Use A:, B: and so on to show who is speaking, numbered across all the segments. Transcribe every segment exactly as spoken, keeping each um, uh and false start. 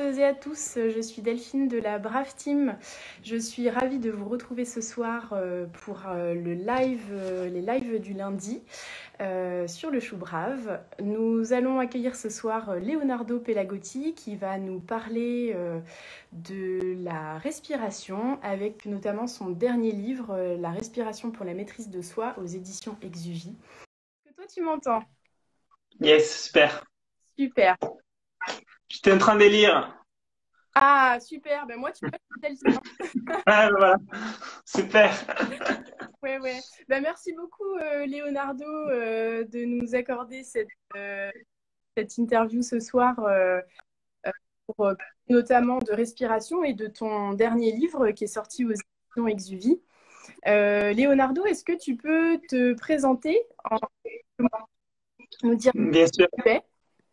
A: et à tous, je suis Delphine de la Brave Team. Je suis ravie de vous retrouver ce soir pour le live, les lives du lundi euh, sur le Chou Brave. Nous allons accueillir ce soir Leonardo Pelagotti qui va nous parler euh, de la respiration avec notamment son dernier livre, La respiration pour la maîtrise de soi aux éditions Exuvie. Est-ce que toi tu m'entends?
B: Yes, super.
A: Super.
B: J'étais en train de lire.
A: Ah, super. Ben moi, tu vois, je suis
B: Ah, voilà. Super.
A: Ouais, ouais. Ben, merci beaucoup, euh, Leonardo, euh, de nous accorder cette, euh, cette interview ce soir, euh, euh, pour, euh, notamment de respiration et de ton dernier livre qui est sorti aux éditions Exuvie. Euh, Leonardo, est-ce que tu peux te présenter, en nous dire
B: Bien sûr.
A: ce que tu fais?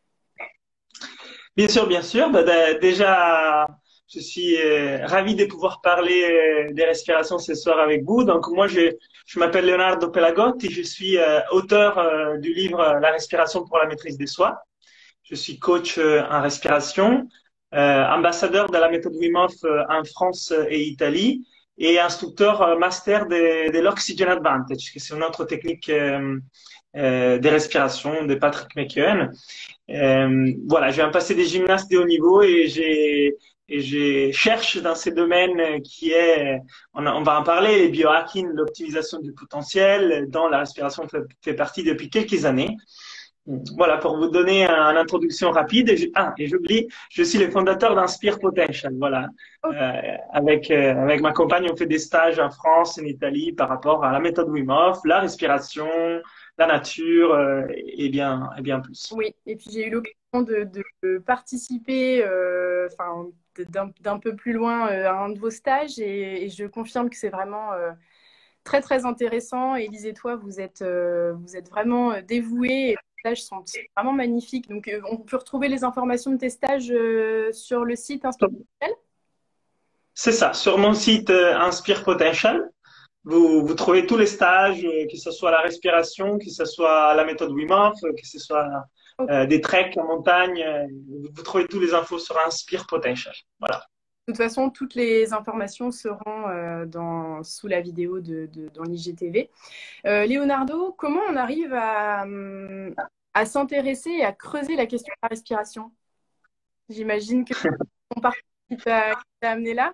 B: Bien sûr, bien sûr. Bah, dé- déjà, je suis euh, ravi de pouvoir parler euh, des respirations ce soir avec vous. Donc, moi, je, je m'appelle Leonardo Pelagotti et je suis euh, auteur euh, du livre euh, La respiration pour la maîtrise de soi. Je suis coach euh, en respiration, euh, ambassadeur de la méthode Wim Hof euh, en France et Italie et instructeur euh, master de, de l'Oxygen Advantage, qui c'est une autre technique euh, euh, de respiration de Patrick McKeown. Euh, voilà, j'ai un passé des gymnastes de haut niveau et j'ai et je cherche dans ces domaines qui est, on, on va en parler, les biohacking, l'optimisation du potentiel, dont la respiration fait, fait partie depuis quelques années. Voilà, pour vous donner une introduction rapide. Et je, ah, et j'oublie, je suis le fondateur d'Inspire Potential. Voilà,
A: Ok,
B: euh, avec euh, avec ma compagne, on fait des stages en France, en Italie, par rapport à la méthode Wim Hof, la respiration, la nature euh, et bien et bien plus.
A: oui, et puis j'ai eu l'occasion de, de participer, euh, enfin, d'un d'un peu plus loin euh, à un de vos stages et, et je confirme que c'est vraiment euh, très très intéressant. Élise et toi, vous êtes, euh, vous êtes vraiment euh, dévoués et les stages sont vraiment magnifiques. Donc, euh, on peut retrouver les informations de tes stages euh, sur le site Inspirationnel.
B: C'est ça. Sur mon site euh, Inspire Potential, vous, vous trouvez tous les stages, euh, que ce soit la respiration, que ce soit la méthode Wim Hof, euh, que ce soit
A: Ok.
B: euh, des treks en montagne. euh, vous trouvez tous les infos sur Inspire Potential. Voilà.
A: De toute façon, toutes les informations seront euh, dans, sous la vidéo de, de- dans l'I G T V. Euh, Leonardo, comment on arrive à, hum, à s'intéresser et à creuser la question de la respiration? J'imagine que ton parcours qui t'a qui t'a amené là.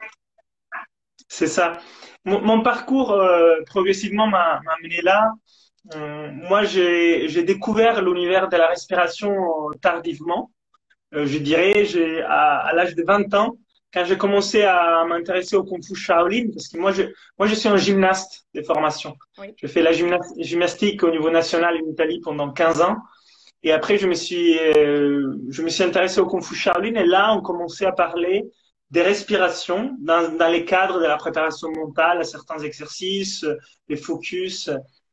B: C'est ça. Mon, mon parcours euh, progressivement m'a m'a amené là. Euh, moi, j'ai j'ai découvert l'univers de la respiration euh, tardivement. Euh, je dirais, j'ai à, à l'âge de vingt ans, quand j'ai commencé à m'intéresser au Kung Fu Shaolin, parce que moi, je moi, je suis un gymnaste de formation.
A: Oui.
B: Je fais la gymna- gymnastique au niveau national en Italie pendant quinze ans. Et après, je me suis, euh, je me suis intéressé au Kung Fu Shaolin et là, on commençait à parler des respirations dans, dans les cadres de la préparation mentale à certains exercices, des focus.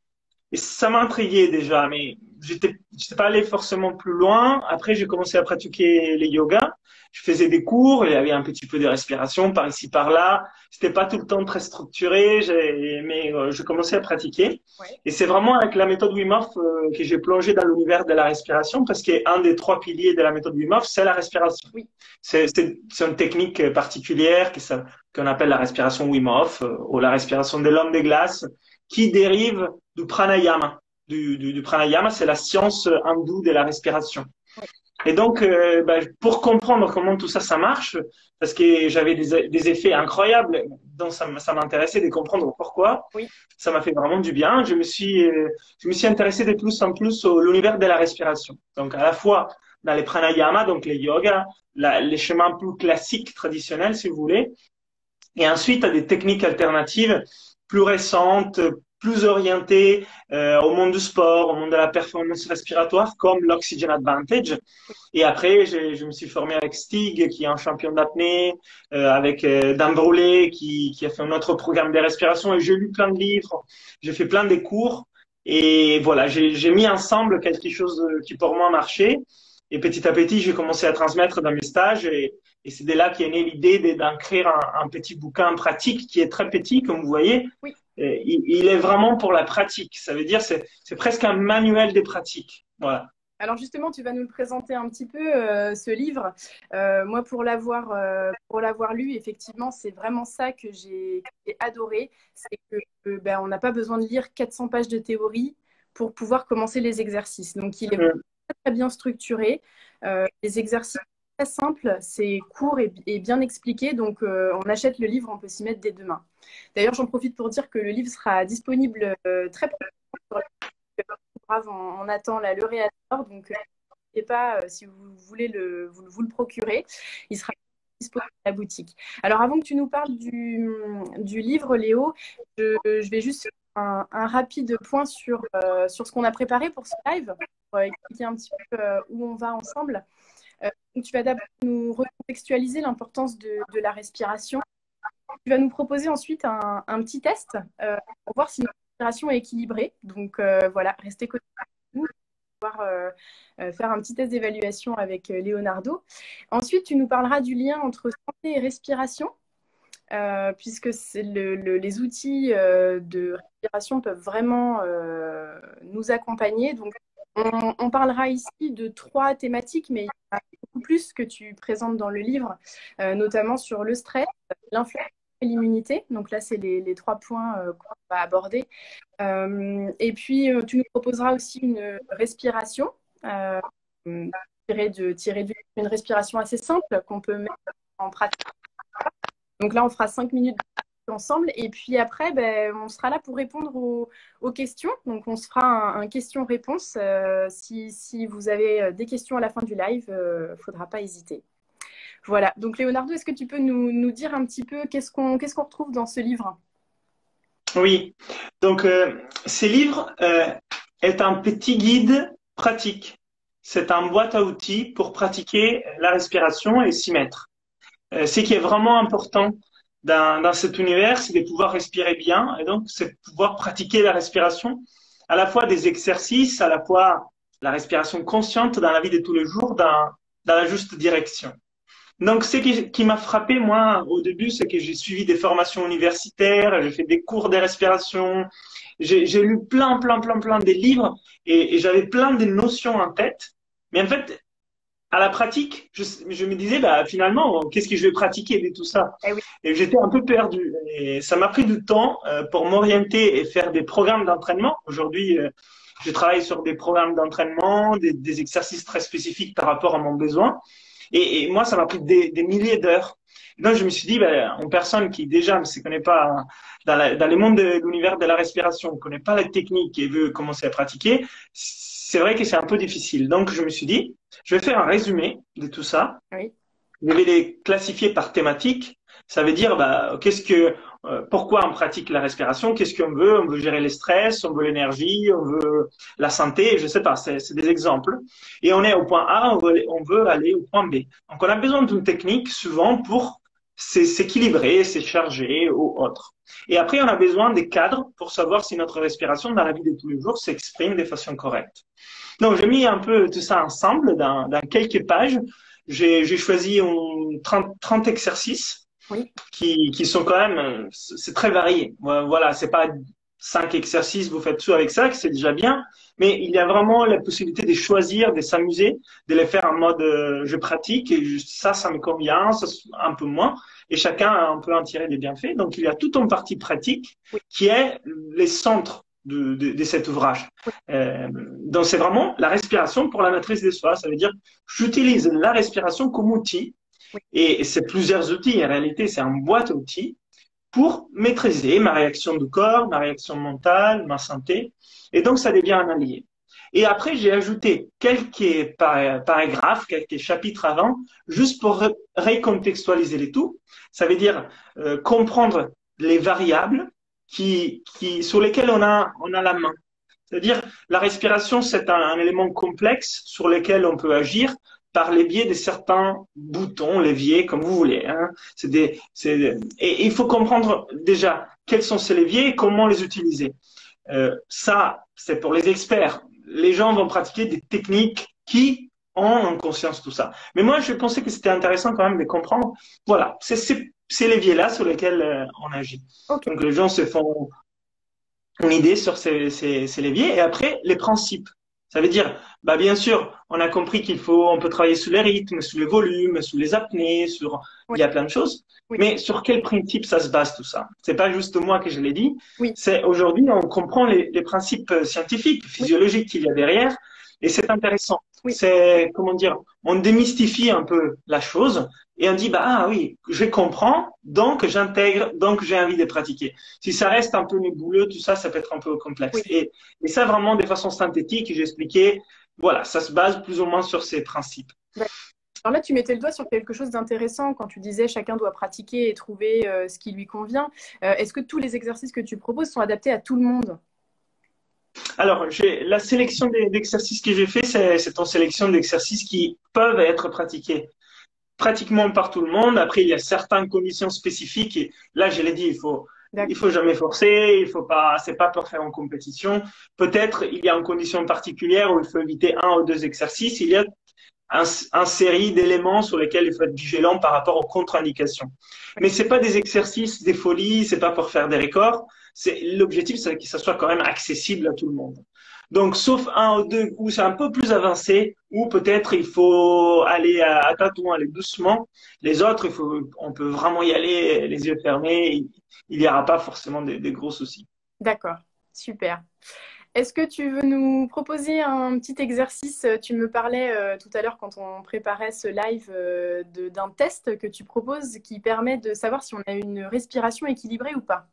B: Et ça m'a intrigué déjà, mais j'étais, j'étais pas allé forcément plus loin. Après, j'ai commencé à pratiquer les yogas. Je faisais des cours, il y avait un petit peu de respiration par ici, par là. C'était pas tout le temps très structuré, j'ai- mais euh, je commençais à pratiquer.
A: Ouais.
B: Et c'est vraiment avec la méthode Wim Hof euh, que j'ai plongé dans l'univers de la respiration parce qu'un des trois piliers de la méthode Wim Hof, c'est la respiration.
A: Oui.
B: C'est, c'est, c'est une technique particulière qui ça- qu'on appelle la respiration Wim Hof euh, ou la respiration de l'homme des glaces qui dérive du pranayama. Du, du, du pranayama, c'est la science hindoue de la respiration.
A: Oui.
B: Et donc, euh, ben, pour comprendre comment tout ça, ça marche, parce que j'avais des, des effets incroyables, donc ça, ça m'intéressait de comprendre pourquoi.
A: Oui.
B: Ça m'a fait vraiment du bien. Je me suis, euh, je me suis intéressé de plus en plus à l'univers de la respiration. Donc, à la fois dans les pranayama, donc les yogas, la, les chemins plus classiques, traditionnels, si vous voulez, et ensuite à des techniques alternatives plus récentes, plus orientées euh, au monde du sport, au monde de la performance respiratoire, comme l'Oxygen Advantage. Et après, je, je me suis formé avec Stig, qui est un champion d'apnée, euh, avec euh, Dan Brûlé, qui, qui a fait un autre programme de respiration. Et j'ai lu plein de livres, j'ai fait plein de cours. Et voilà, j'ai j'ai mis ensemble quelque chose qui pour moi marchait. Et petit à petit, j'ai commencé à transmettre dans mes stages. Et, et c'est de là qu'est née l'idée d'en créer un, un petit bouquin pratique qui est très petit, comme vous voyez.
A: Oui.
B: Et il, il est vraiment pour la pratique. Ça veut dire c'est c'est presque un manuel des pratiques. Voilà.
A: Alors justement, tu vas nous le présenter un petit peu, euh, ce livre. Euh, moi, pour l'avoir euh, pour l'avoir lu, effectivement, c'est vraiment ça que j'ai que j'ai adoré. C'est que euh, ben, on n'a pas besoin de lire quatre cents pages de théorie pour pouvoir commencer les exercices. Donc, il est vraiment
B: Mm.
A: très, très bien structuré. Euh, les exercices sont très simples, c'est court et, et bien expliqué. Donc, euh, on achète le livre, on peut s'y mettre dès demain. D'ailleurs, j'en profite pour dire que le livre sera disponible euh, très prochainement sur Brave, on, on attend la lauréateur, donc euh, n'hésitez pas, euh, si vous voulez le, vous, vous le procurer, il sera disponible à la boutique. Alors avant que tu nous parles du, du livre, Léo, je, je vais juste faire un, un rapide point sur, euh, sur ce qu'on a préparé pour ce live, pour euh, expliquer un petit peu euh, où on va ensemble. Euh, donc tu vas d'abord nous recontextualiser l'importance de, de la respiration. Tu vas nous proposer ensuite un, un petit test euh, pour voir si notre respiration est équilibrée. Donc euh, voilà, restez connectés avec nous pour pouvoir euh, euh, faire un petit test d'évaluation avec euh, Leonardo. Ensuite, tu nous parleras du lien entre santé et respiration, euh, puisque c'est le, le, les outils euh, de respiration peuvent vraiment euh, nous accompagner. Donc, on, on, parlera ici de trois thématiques, mais il y a beaucoup plus que tu présentes dans le livre, euh, notamment sur le stress, l'inflammation et l'immunité. Donc là, c'est les, les, trois points euh, qu'on va aborder. Euh, et puis, euh, tu nous proposeras aussi une respiration, euh, tirée de, tirée d'une respiration assez simple qu'on peut mettre en pratique. Donc là, on fera cinq minutes ensemble. Et puis après, ben, on sera là pour répondre aux, aux questions. Donc, on se fera un, un question-réponse. Euh, si, si vous avez des questions à la fin du live, il euh, ne faudra pas hésiter. Voilà. Donc, Leonardo, est-ce que tu peux nous, nous dire un petit peu qu'est-ce qu'on qu'est-ce qu'on retrouve dans ce livre?
B: Oui, donc euh, ce livre euh, est un petit guide pratique. C'est un boîte à outils pour pratiquer la respiration et s'y mettre. Euh, ce qui est vraiment important dans, dans cet univers, c'est de pouvoir respirer bien et donc c'est de pouvoir pratiquer la respiration, à la fois des exercices, à la fois la respiration consciente dans la vie de tous les jours, dans, dans la juste direction. Donc, ce qui, qui m'a frappé, moi, au début, c'est que j'ai suivi des formations universitaires, j'ai fait des cours de respiration, j'ai j'ai lu plein, plein, plein, plein de livres et, et j'avais plein de notions en tête. Mais en fait, à la pratique, je, je me disais, bah, finalement, qu'est-ce que je vais pratiquer de tout ça?
A: Eh oui.
B: Et j'étais un peu perdu. Et ça m'a pris du temps euh, pour m'orienter et faire des programmes d'entraînement. Aujourd'hui, euh, je travaille sur des programmes d'entraînement, des, des exercices très spécifiques par rapport à mon besoin. Et, et moi, ça m'a pris des, des milliers d'heures. Donc, je me suis dit, ben, une personne qui déjà ne se connaît pas dans, la, dans le monde de l'univers de la respiration, ne connaît pas la technique et veut commencer à pratiquer, c'est vrai que c'est un peu difficile. Donc, je me suis dit, je vais faire un résumé de tout ça.
A: Oui.
B: Je vais les classifier par thématique. Ça veut dire, bah, qu'est-ce que, euh, pourquoi on pratique la respiration, qu'est-ce qu'on veut, on veut gérer les stress, on veut l'énergie, on veut la santé, je sais pas, c'est, c'est des exemples. Et on est au point A, on veut, aller, on veut aller au point B. Donc on a besoin d'une technique souvent pour s'équilibrer, se charger ou autre. Et après, on a besoin des cadres pour savoir si notre respiration dans la vie de tous les jours s'exprime de façon correcte. Donc j'ai mis un peu tout ça ensemble dans, dans quelques pages. J'ai, j'ai choisi trente, trente exercices
A: Oui.
B: qui, qui sont quand même, c'est très varié. Voilà, c'est pas cinq exercices, vous faites tout avec ça, que c'est déjà bien, mais il y a vraiment la possibilité de choisir, de s'amuser, de les faire en mode euh, je pratique et je, ça, ça me convient, ça un peu moins, et chacun peut en tirer des bienfaits. Donc il y a toute une partie pratique
A: Oui.
B: qui est les centres de, de, de cet ouvrage. Euh, donc c'est vraiment la respiration pour la maîtrise de soi. Ça veut dire j'utilise la respiration comme outil,
A: Oui.
B: et, et c'est plusieurs outils. En réalité, c'est un boîte à outils pour maîtriser ma réaction du corps, ma réaction mentale, ma santé. Et donc ça devient un allié. Et après, j'ai ajouté quelques paragraphes, quelques chapitres avant, juste pour recontextualiser les tout. Ça veut dire euh, comprendre les variables qui, qui, sur lesquelles on a, on a la main. C'est-à-dire, la respiration, c'est un, un élément complexe sur lequel on peut agir par les biais de certains boutons, leviers, comme vous voulez. Hein. C'est des, c'est des... Et il faut comprendre déjà quels sont ces leviers et comment les utiliser. Euh, ça, c'est pour les experts. Les gens vont pratiquer des techniques qui ont en conscience tout ça. Mais moi, je pensais que c'était intéressant quand même de comprendre. Voilà, c'est ces leviers-là sur lesquels euh, on agit. Okay. Donc, les gens se font une idée sur ces, ces, ces leviers. Et après, les principes. Ça veut dire, bah bien sûr, on a compris qu'il faut, on peut travailler sous les rythmes, sous les volumes, sous les apnées, sur,
A: Oui,
B: il y a plein de choses.
A: oui,
B: Mais sur quel principe ça se base tout ça? C'est pas juste moi que je l'ai dit.
A: oui,
B: C'est aujourd'hui, on comprend les, les principes scientifiques,
A: oui,
B: physiologiques qu'il y a derrière, et c'est intéressant.
A: oui,
B: C'est, comment dire, on démystifie un peu la chose et on dit, bah ah oui, je comprends, donc j'intègre, donc j'ai envie de pratiquer. Si ça reste un peu nébuleux, tout ça, ça peut être un peu complexe.
A: oui.
B: Et, et ça, vraiment, de façon synthétique, j'ai expliqué, voilà, ça se base plus ou moins sur ces principes.
A: Alors là, tu mettais le doigt sur quelque chose d'intéressant quand tu disais chacun doit pratiquer et trouver euh, ce qui lui convient. Euh, est-ce que tous les exercices que tu proposes sont adaptés à tout le monde?
B: Alors, j'ai, la sélection des- d'exercices que j'ai fait, c'est, c'est une sélection d'exercices qui peuvent être pratiqués pratiquement par tout le monde. Après, il y a certaines conditions spécifiques. Et là, je l'ai dit, il faut, il faut jamais forcer. Il faut pas, c'est pas pour faire en compétition. Peut-être, il y a une condition particulière où il faut éviter un ou deux exercices. Il y a un, un série d'éléments sur lesquels il faut être vigilant par rapport aux contre-indications. Mais c'est pas des exercices, des folies. C'est pas pour faire des records. C'est, l'objectif, c'est que ça soit quand même accessible à tout le monde. Donc, sauf un ou deux où c'est un peu plus avancé, où peut-être il faut aller à, à tâtons, aller doucement. Les autres, il faut, on peut vraiment y aller les yeux fermés. Il n'y aura pas forcément des, des gros soucis.
A: D'accord, super. Est-ce que tu veux nous proposer un petit exercice? Tu me parlais euh, tout à l'heure quand on préparait ce live euh, de- d'un test que tu proposes qui permet de savoir si on a une respiration équilibrée ou pas.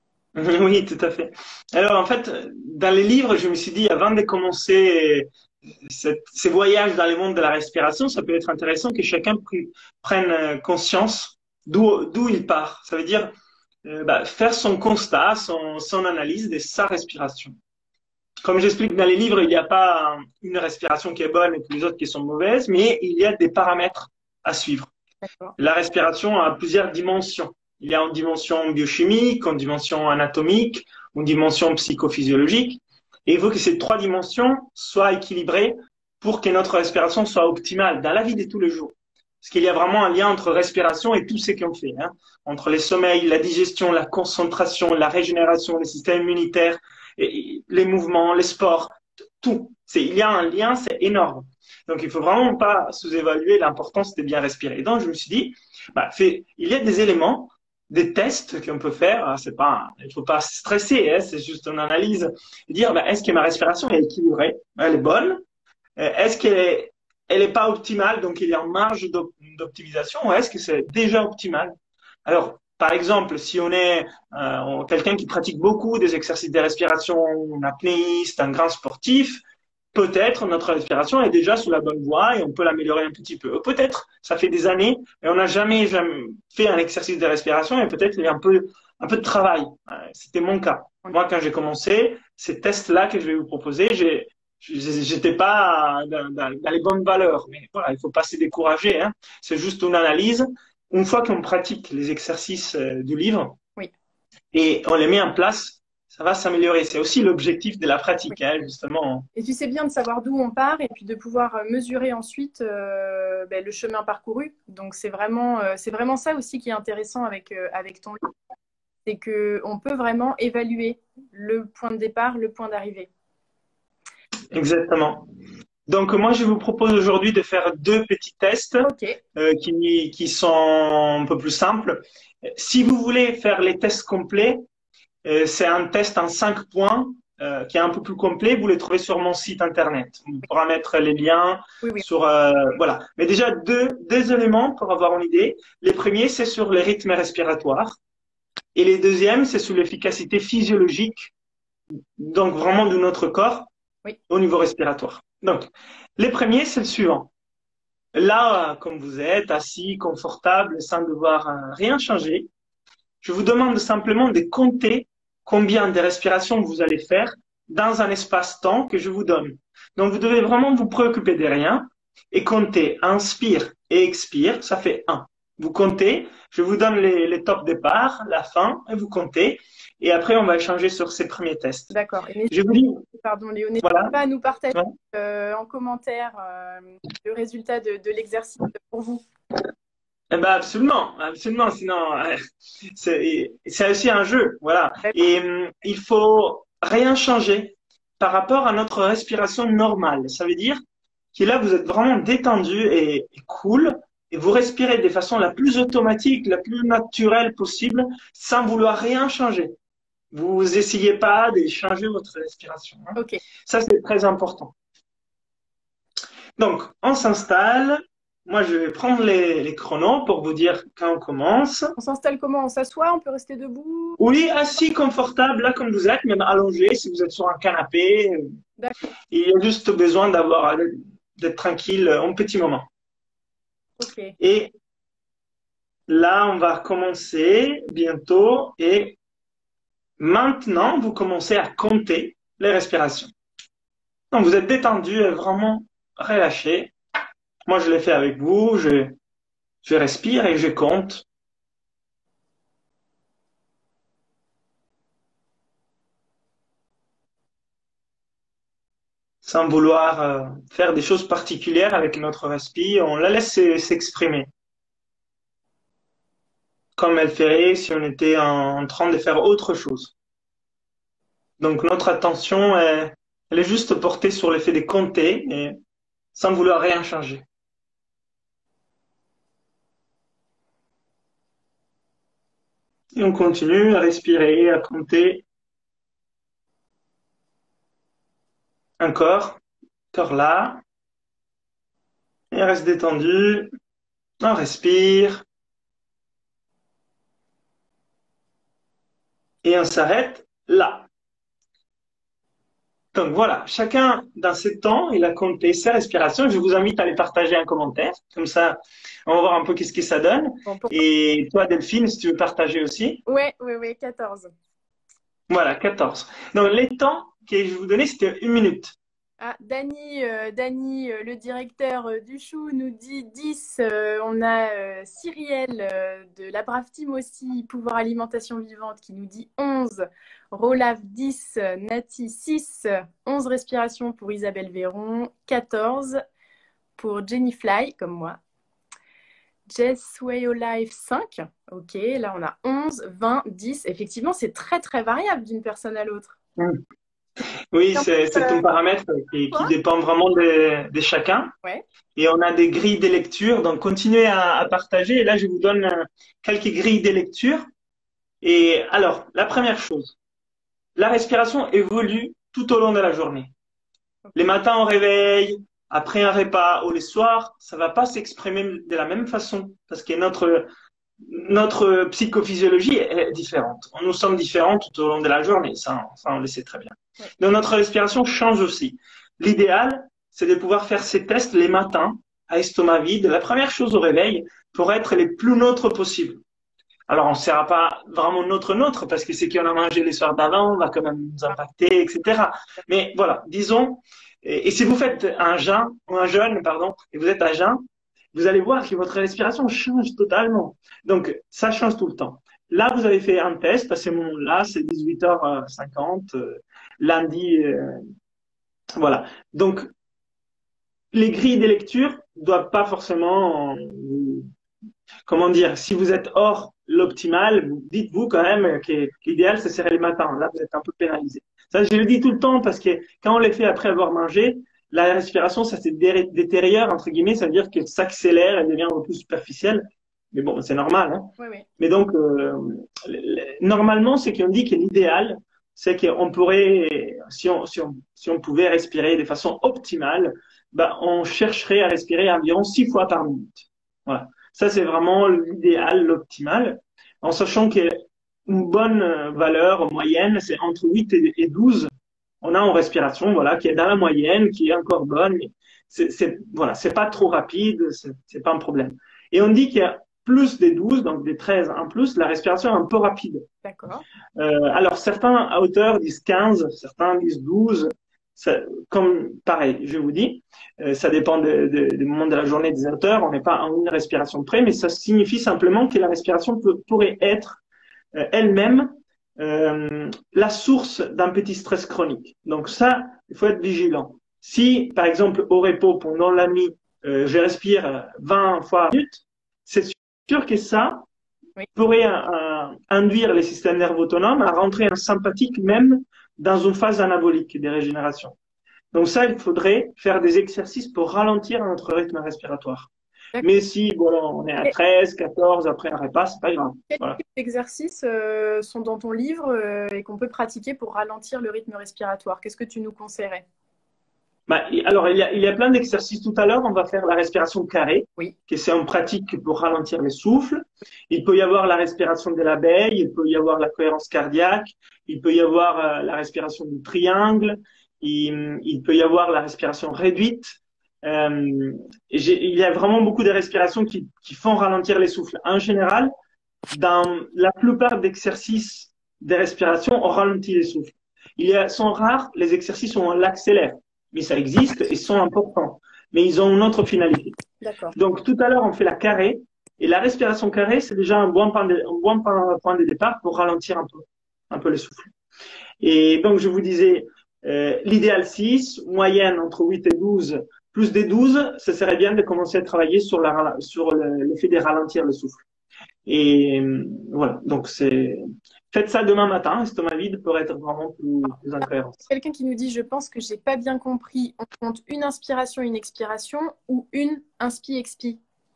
B: Oui, tout à fait. Alors, en fait, dans les livres, je me suis dit, avant de commencer cette, ces voyages dans le monde de la respiration, ça peut être intéressant que chacun pr- prenne conscience d'où d'où il part. Ça veut dire euh, bah, faire son constat, son, son analyse de sa respiration. Comme j'explique dans les livres, il n'y a pas une respiration qui est bonne et puis les autres qui sont mauvaises, mais il y a des paramètres à suivre.
A: D'accord.
B: La respiration a plusieurs dimensions. Il y a une dimension biochimique, une dimension anatomique, une dimension psychophysiologique. Et il faut que ces trois dimensions soient équilibrées pour que notre respiration soit optimale dans la vie de tous les jours. Parce qu'il y a vraiment un lien entre respiration et tout ce qu'on fait, hein, entre les sommeils, la digestion, la concentration, la régénération, le système immunitaire, et les mouvements, les sports, tout. C'est, il y a un lien, c'est énorme. Donc, il faut vraiment pas sous-évaluer l'importance de bien respirer. Donc, je me suis dit, bah, fait, il y a des éléments, des tests qu'on peut faire. C'est pas, il faut pas stresser, hein, c'est juste une analyse. Et dire, bah, est-ce que ma respiration est équilibrée? Elle est bonne? Est-ce qu'elle est, elle est pas optimale? Donc, il y a une marge d'optimisation ou est-ce que c'est déjà optimal? Alors, par exemple, si on est euh, quelqu'un qui pratique beaucoup des exercices de respiration, un apnéiste, un grand sportif, peut-être notre respiration est déjà sous la bonne voie et on peut l'améliorer un petit peu. Peut-être, ça fait des années et on n'a jamais, jamais fait un exercice de respiration et peut-être il y a un peu, un peu de travail. C'était mon cas. Moi, quand j'ai commencé, ces tests-là que je vais vous proposer, j'ai, j'étais pas dans, dans, dans, les bonnes valeurs. Mais voilà, il faut pas se décourager. Hein. C'est juste une analyse. Une fois qu'on pratique les exercices euh, du livre
A: oui.
B: et on les met en place, ça va s'améliorer. C'est aussi l'objectif de la pratique, oui. hein, justement.
A: Et tu sais bien de savoir d'où on part et puis de pouvoir mesurer ensuite euh, ben, le chemin parcouru. Donc c'est vraiment, euh, c'est vraiment ça aussi qui est intéressant avec, euh, avec ton livre. C'est qu'on peut vraiment évaluer le point de départ, le point d'arrivée.
B: Exactement. Donc moi, je vous propose aujourd'hui de faire deux petits tests
A: okay.
B: euh, qui, qui sont un peu plus simples. Si vous voulez faire les tests complets, euh, c'est un test en cinq points euh, qui est un peu plus complet. Vous les trouvez sur mon site internet. On pourra mettre les liens
A: oui, oui.
B: sur euh, voilà. Mais déjà deux deux éléments pour avoir une idée. Les premiers, c'est sur les rythmes respiratoires et les deuxièmes, c'est sur l'efficacité physiologique, donc vraiment de notre corps
A: oui.
B: au niveau respiratoire. Donc, les premiers, c'est le suivant. Là, comme vous êtes, assis, confortable, sans devoir euh, rien changer, je vous demande simplement de compter combien de respirations vous allez faire dans un espace-temps que je vous donne. Donc, vous devez vraiment vous préoccuper de rien et compter inspire et expire, ça fait un. Vous comptez, je vous donne les, les top départ, la fin, et vous comptez. Et après, on va échanger sur ces premiers tests.
A: D'accord.
B: Je vous dis,
A: pardon Léo, n'hésitez
B: voilà.
A: pas à nous partager euh, en commentaire euh, le résultat de, de l'exercice pour vous.
B: Eh ben absolument, absolument. Sinon, euh, c'est aussi un jeu, voilà. Et euh, il faut rien changer. par rapport à notre respiration normale. Ça veut dire que là, vous êtes vraiment détendu et, et cool, et vous respirez de façon la plus automatique, la plus naturelle possible, sans vouloir rien changer. Vous essayez pas de changer votre respiration, hein.
A: Ok.
B: Ça, c'est très important. Donc, on s'installe. Moi, je vais prendre les, les chronos pour vous dire quand on commence.
A: On s'installe comment? On s'assoit? On peut rester debout?
B: Oui, assis, confortable, là comme vous êtes, même allongé, si vous êtes sur un canapé.
A: D'accord.
B: Il y a juste besoin d'avoir, d'être tranquille un petit moment.
A: Ok.
B: Et là, on va commencer bientôt. Et maintenant, vous commencez à compter les respirations. Donc, vous êtes détendu et vraiment relâché. Moi, je l'ai fait avec vous. Je, je respire et je compte. Sans vouloir euh, faire des choses particulières avec notre respire, on la laisse s'exprimer. Comme elle ferait si on était en, en train de faire autre chose. Donc, notre attention, est, elle est juste portée sur le fait de compter et sans vouloir rien changer. Et on continue à respirer, à compter. Encore, encore là. Et on reste détendu. On respire. Et on s'arrête là. Donc voilà, chacun dans ce temps, il a compté ses respirations. Je vous invite à les partager en commentaire. Comme ça, on va voir un peu qu'est-ce que ça donne.
A: Bon, pour...
B: Et toi, Delphine, si tu veux partager aussi.
A: Ouais, ouais, ouais, quatorze.
B: Voilà, quatorze. Donc les temps que je vais vous donner, c'était une minute.
A: Ah, Dany, euh, Dany euh, le directeur euh, du Chou, nous dit dix. Euh, on a euh, Cyrielle euh, de la Brave Team aussi, Pouvoir Alimentation Vivante, qui nous dit onze. Rolaf dix, euh, Nati six, onze respirations pour Isabelle Véron, quatorze pour Jenny Fly, comme moi. Jess Way of Life cinq. Ok, là on a onze, vingt, dix. Effectivement, c'est très très variable d'une personne à l'autre.
B: Mm. Oui, c'est c'est un paramètre qui, qui dépend vraiment de, de chacun.
A: Ouais.
B: Et on a des grilles de lecture, donc continuez à, à partager. Et là, je vous donne euh, quelques grilles de lecture. Et alors, la première chose, la respiration évolue tout au long de la journée. Les matins au réveil, après un repas ou les soirs, ça va pas s'exprimer de la même façon parce que notre notre psychophysiologie est différente. Nous sommes différents tout au long de la journée, ça, ça on le sait très bien.
A: Ouais.
B: Donc notre respiration change aussi. L'idéal, c'est de pouvoir faire ces tests les matins à estomac vide, la première chose au réveil, pour être les plus neutres possible. Alors on ne sera pas vraiment neutre neutre parce que ce qu'on a mangé les soirs d'avant va quand même nous impacter, et cetera. Mais voilà, disons, et, et si vous faites un jeûne, ou un jeûne, pardon, et vous êtes à jeun, vous allez voir que votre respiration change totalement. Donc, ça change tout le temps. Là, vous avez fait un test, à ce moment-là, c'est dix-huit heures cinquante, euh, lundi, euh, voilà. Donc, les grilles des lectures ne doivent pas forcément, euh, comment dire, si vous êtes hors l'optimal, dites-vous quand même que l'idéal, ce serait les matins. Là, vous êtes un peu pénalisé. Ça, je le dis tout le temps parce que quand on les fait après avoir mangé, la respiration, ça se détériore, entre guillemets, ça veut dire que ça accélère, elle devient un peu plus superficielle. Mais bon, c'est normal. Hein.
A: Oui, oui.
B: Mais donc, euh, normalement, ce qu'on dit que l'idéal, c'est qu'on pourrait, si on, si, on, si on pouvait respirer de façon optimale, ben, on chercherait à respirer environ six fois par minute. Voilà. Ça, c'est vraiment l'idéal, l'optimal, en sachant qu'une bonne valeur moyenne, c'est entre huit et douze. On a en respiration, voilà, qui est dans la moyenne, qui est encore bonne. C'est, c'est, voilà, c'est pas trop rapide, c'est, c'est pas un problème. Et on dit qu'il y a plus des douze, donc des treize en plus, la respiration est un peu rapide.
A: D'accord.
B: Euh, alors, certains à hauteur disent quinze, certains disent douze. Ça, comme pareil, je vous dis, euh, ça dépend de, de, du moment de la journée des auteurs. On n'est pas en une respiration près, mais ça signifie simplement que la respiration peut, pourrait être euh, elle-même euh, la source d'un petit stress chronique. Donc ça, il faut être vigilant. Si, par exemple, au repos pendant la nuit, euh, je respire vingt fois par minute, c'est sûr que ça oui. pourrait euh, induire les systèmes nerveux autonomes à rentrer en sympathique même dans une phase anabolique des régénérations. Donc ça, il faudrait faire des exercices pour ralentir notre rythme respiratoire. Mais si bon, on est à treize, quatorze, après un repas, c'est pas grave.
A: Quels
B: Voilà.
A: exercices euh, sont dans ton livre euh, et qu'on peut pratiquer pour ralentir le rythme respiratoire? Qu'est-ce que tu nous conseillerais?
B: Bah, alors, il y a, il y a plein d'exercices. Tout à l'heure, on va faire la respiration carrée,
A: Oui.
B: qui c'est en pratique pour ralentir le souffle. Il peut y avoir la respiration de l'abeille, il peut y avoir la cohérence cardiaque, il peut y avoir euh, la respiration du triangle, il, il peut y avoir la respiration réduite. Euh, il y a vraiment beaucoup de respirations qui, qui font ralentir les souffles. En général, dans la plupart d'exercices de respiration, on ralentit les souffles. Il y a, sont rares les exercices où on l'accélère, mais ça existe et sont importants. Mais ils ont une autre finalité.
A: D'accord.
B: Donc, tout à l'heure, on fait la carrée. Et la respiration carrée, c'est déjà un bon point de, un bon point de départ pour ralentir un peu, un peu le souffle. Et donc, je vous disais, euh, l'idéal six, moyenne entre huit et douze, plus des douze, ce serait bien de commencer à travailler sur la, sur le, le fait de ralentir le souffle. Et euh, voilà. Donc, c'est, faites ça demain matin, estomac vide pour être vraiment plus, plus en cohérence.
A: Quelqu'un qui nous dit, je pense que j'ai pas bien compris, on compte une inspiration, une expiration ou une inspi-expi?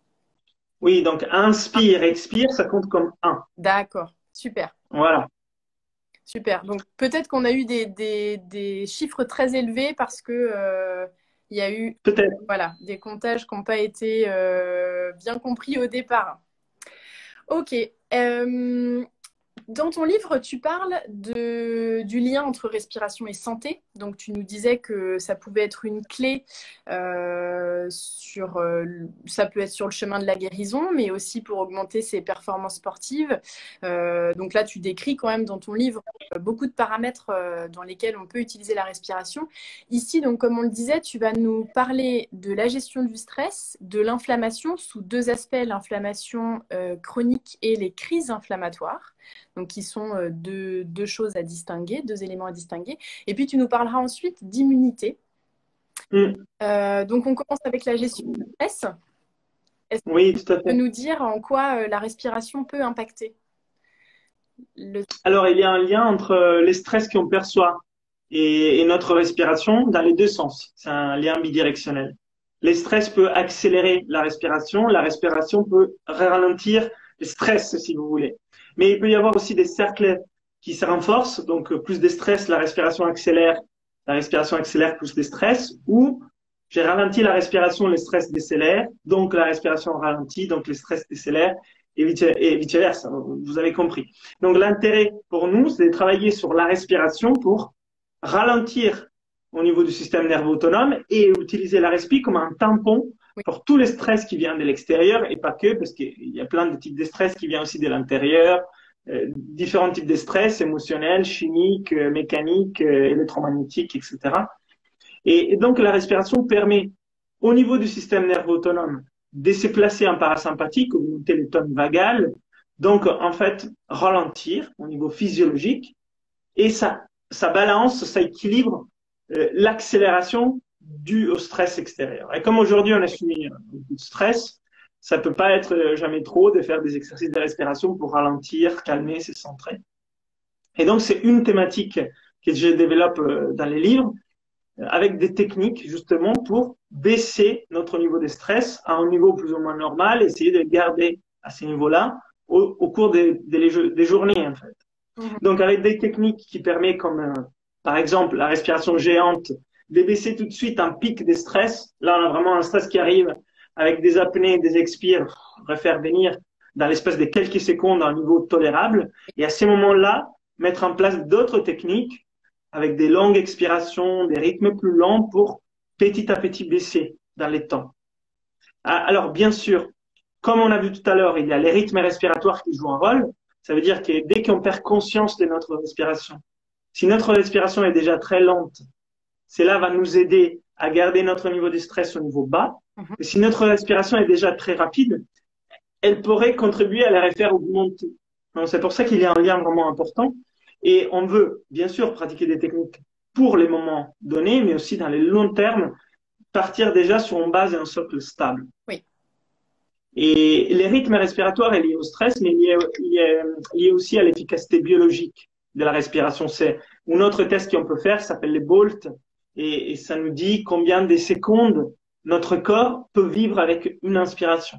B: Oui, donc inspire, expire, ça compte comme un.
A: D'accord, super.
B: Voilà.
A: Super. Donc peut-être qu'on a eu des, des, des chiffres très élevés parce que euh, il y a eu
B: peut-être
A: voilà, des comptages qui n'ont pas été euh, bien compris au départ. Ok. Euh, dans ton livre, tu parles de, du lien entre respiration et santé. Donc, tu nous disais que ça pouvait être une clé euh, sur, euh, ça peut être sur le chemin de la guérison, mais aussi pour augmenter ses performances sportives. Euh, donc là, tu décris quand même dans ton livre beaucoup de paramètres euh, dans lesquels on peut utiliser la respiration. Ici, donc, comme on le disait, tu vas nous parler de la gestion du stress, de l'inflammation sous deux aspects, l'inflammation euh, chronique et les crises inflammatoires. Donc, qui sont euh, deux, deux choses à distinguer, deux éléments à distinguer. Et puis, tu nous parleras ensuite d'immunité.
B: Mm.
A: Euh, donc, on commence avec la gestion du stress. Est-ce que
B: Oui, tout à
A: tu peux
B: fait.
A: nous dire en quoi euh, la respiration peut impacter le...
B: Alors, il y a un lien entre euh, les stress qu'on perçoit et, et notre respiration dans les deux sens. C'est un lien bidirectionnel. Les stress peuvent accélérer la respiration, la respiration peut ralentir le stress, si vous voulez. Mais il peut y avoir aussi des cercles qui se renforcent, donc plus de stress, la respiration accélère, la respiration accélère plus de stress, ou j'ai ralenti la respiration, le stress décélère, donc la respiration ralentit, donc le stress décélère, et vice-versa, vous avez compris. Donc l'intérêt pour nous, c'est de travailler sur la respiration pour ralentir au niveau du système nerveux autonome et utiliser la respiration comme un tampon pour tous les stress qui viennent de l'extérieur et pas que, parce qu'il y a plein de types de stress qui viennent aussi de l'intérieur, euh, différents types de stress émotionnels, chimiques, euh, mécaniques, euh, électromagnétiques, et cetera. Et, et donc la respiration permet au niveau du système nerveux autonome de se placer en parasympathique, augmenter le tone vagal, donc en fait ralentir au niveau physiologique, et ça, ça balance, ça équilibre euh, l'accélération due au stress extérieur. Et comme aujourd'hui on a subi beaucoup de stress, ça peut pas être jamais trop de faire des exercices de respiration pour ralentir, calmer, se centrer. Et donc c'est une thématique que je développe dans les livres, avec des techniques justement pour baisser notre niveau de stress à un niveau plus ou moins normal, essayer de le garder à ce niveau-là au, au cours des, des, des journées en fait. Mmh. Donc avec des techniques qui permettent comme euh, par exemple la respiration géante, de baisser tout de suite un pic de stress. Là on a vraiment un stress qui arrive avec des apnées, des expires, on devrait faire venir dans l'espace de quelques secondes à un niveau tolérable. Et à ces moments-là, mettre en place d'autres techniques avec des longues expirations, des rythmes plus lents pour petit à petit baisser dans les temps. Alors, bien sûr, comme on a vu tout à l'heure, il y a les rythmes respiratoires qui jouent un rôle. Ça veut dire que dès qu'on perd conscience de notre respiration, si notre respiration est déjà très lente, cela va nous aider à garder notre niveau de stress au niveau bas. Et si notre respiration est déjà très rapide, elle pourrait contribuer à la refaire augmenter. Donc, c'est pour ça qu'il y a un lien vraiment important. Et on veut, bien sûr, pratiquer des techniques pour les moments donnés, mais aussi dans les longs termes, partir déjà sur une base et un socle stable.
A: Oui.
B: Et les rythmes respiratoires sont liés au stress, mais liés, liés, liés aussi à l'efficacité biologique de la respiration. C'est un autre test qu'on peut faire, ça s'appelle les BOLT, et, et ça nous dit combien de secondes notre corps peut vivre avec une inspiration.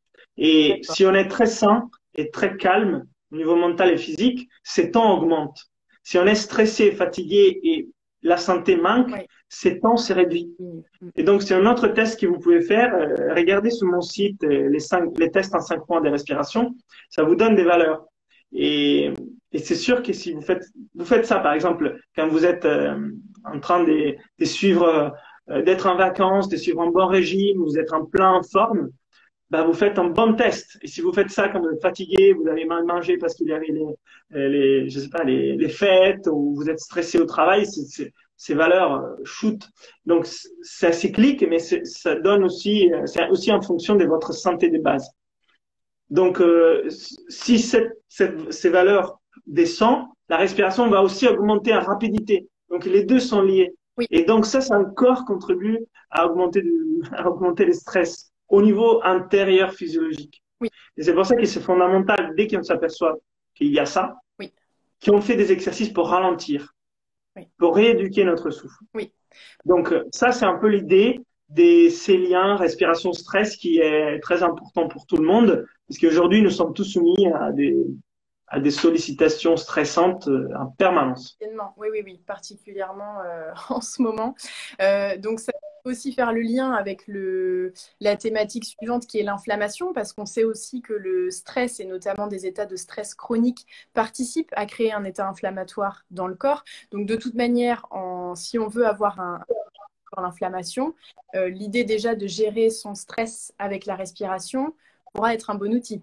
B: Et si on est très sain et très calme au niveau mental et physique, ces temps augmentent. Si on est stressé, fatigué et la santé manque, oui. ces temps se réduit. Et donc, c'est un autre test que vous pouvez faire. Euh, regardez sur mon site euh, les, cinq, les tests en cinq points de respiration. Ça vous donne des valeurs. Et, et c'est sûr que si vous faites, vous faites ça, par exemple, quand vous êtes euh, en train de, de suivre, euh, d'être en vacances, de suivre un bon régime, vous êtes en plein forme, ben vous faites un bon test. Et si vous faites ça quand vous êtes fatigué, vous avez mal mangé parce qu'il y avait les, les, je sais pas, les, les fêtes, ou vous êtes stressé au travail, c'est, ces valeurs shoot. Donc, c'est cyclique, mais ça donne aussi, c'est aussi en fonction de votre santé de base. Donc, euh, si cette, cette, ces valeurs descendent, la respiration va aussi augmenter en rapidité. Donc, les deux sont liés.
A: Oui.
B: Et donc, ça, ça encore contribue à augmenter, le, à augmenter le stress au niveau intérieur physiologique.
A: Oui.
B: Et c'est pour ça que c'est fondamental, dès qu'on s'aperçoit qu'il y a ça,
A: oui.
B: qu'on fait des exercices pour ralentir,
A: oui.
B: pour rééduquer notre souffle.
A: Oui.
B: Donc, ça, c'est un peu l'idée de ces liens respiration-stress qui est très important pour tout le monde, parce qu'aujourd'hui, nous sommes tous soumis à des, à des sollicitations stressantes en permanence.
A: Oui, oui, oui, particulièrement euh, en ce moment. Euh, donc, ça peut aussi faire le lien avec le, la thématique suivante qui est l'inflammation, parce qu'on sait aussi que le stress, et notamment des états de stress chronique, participent à créer un état inflammatoire dans le corps. Donc, de toute manière, en, si on veut avoir un, l'inflammation, euh, l'idée déjà de gérer son stress avec la respiration pourra être un bon outil.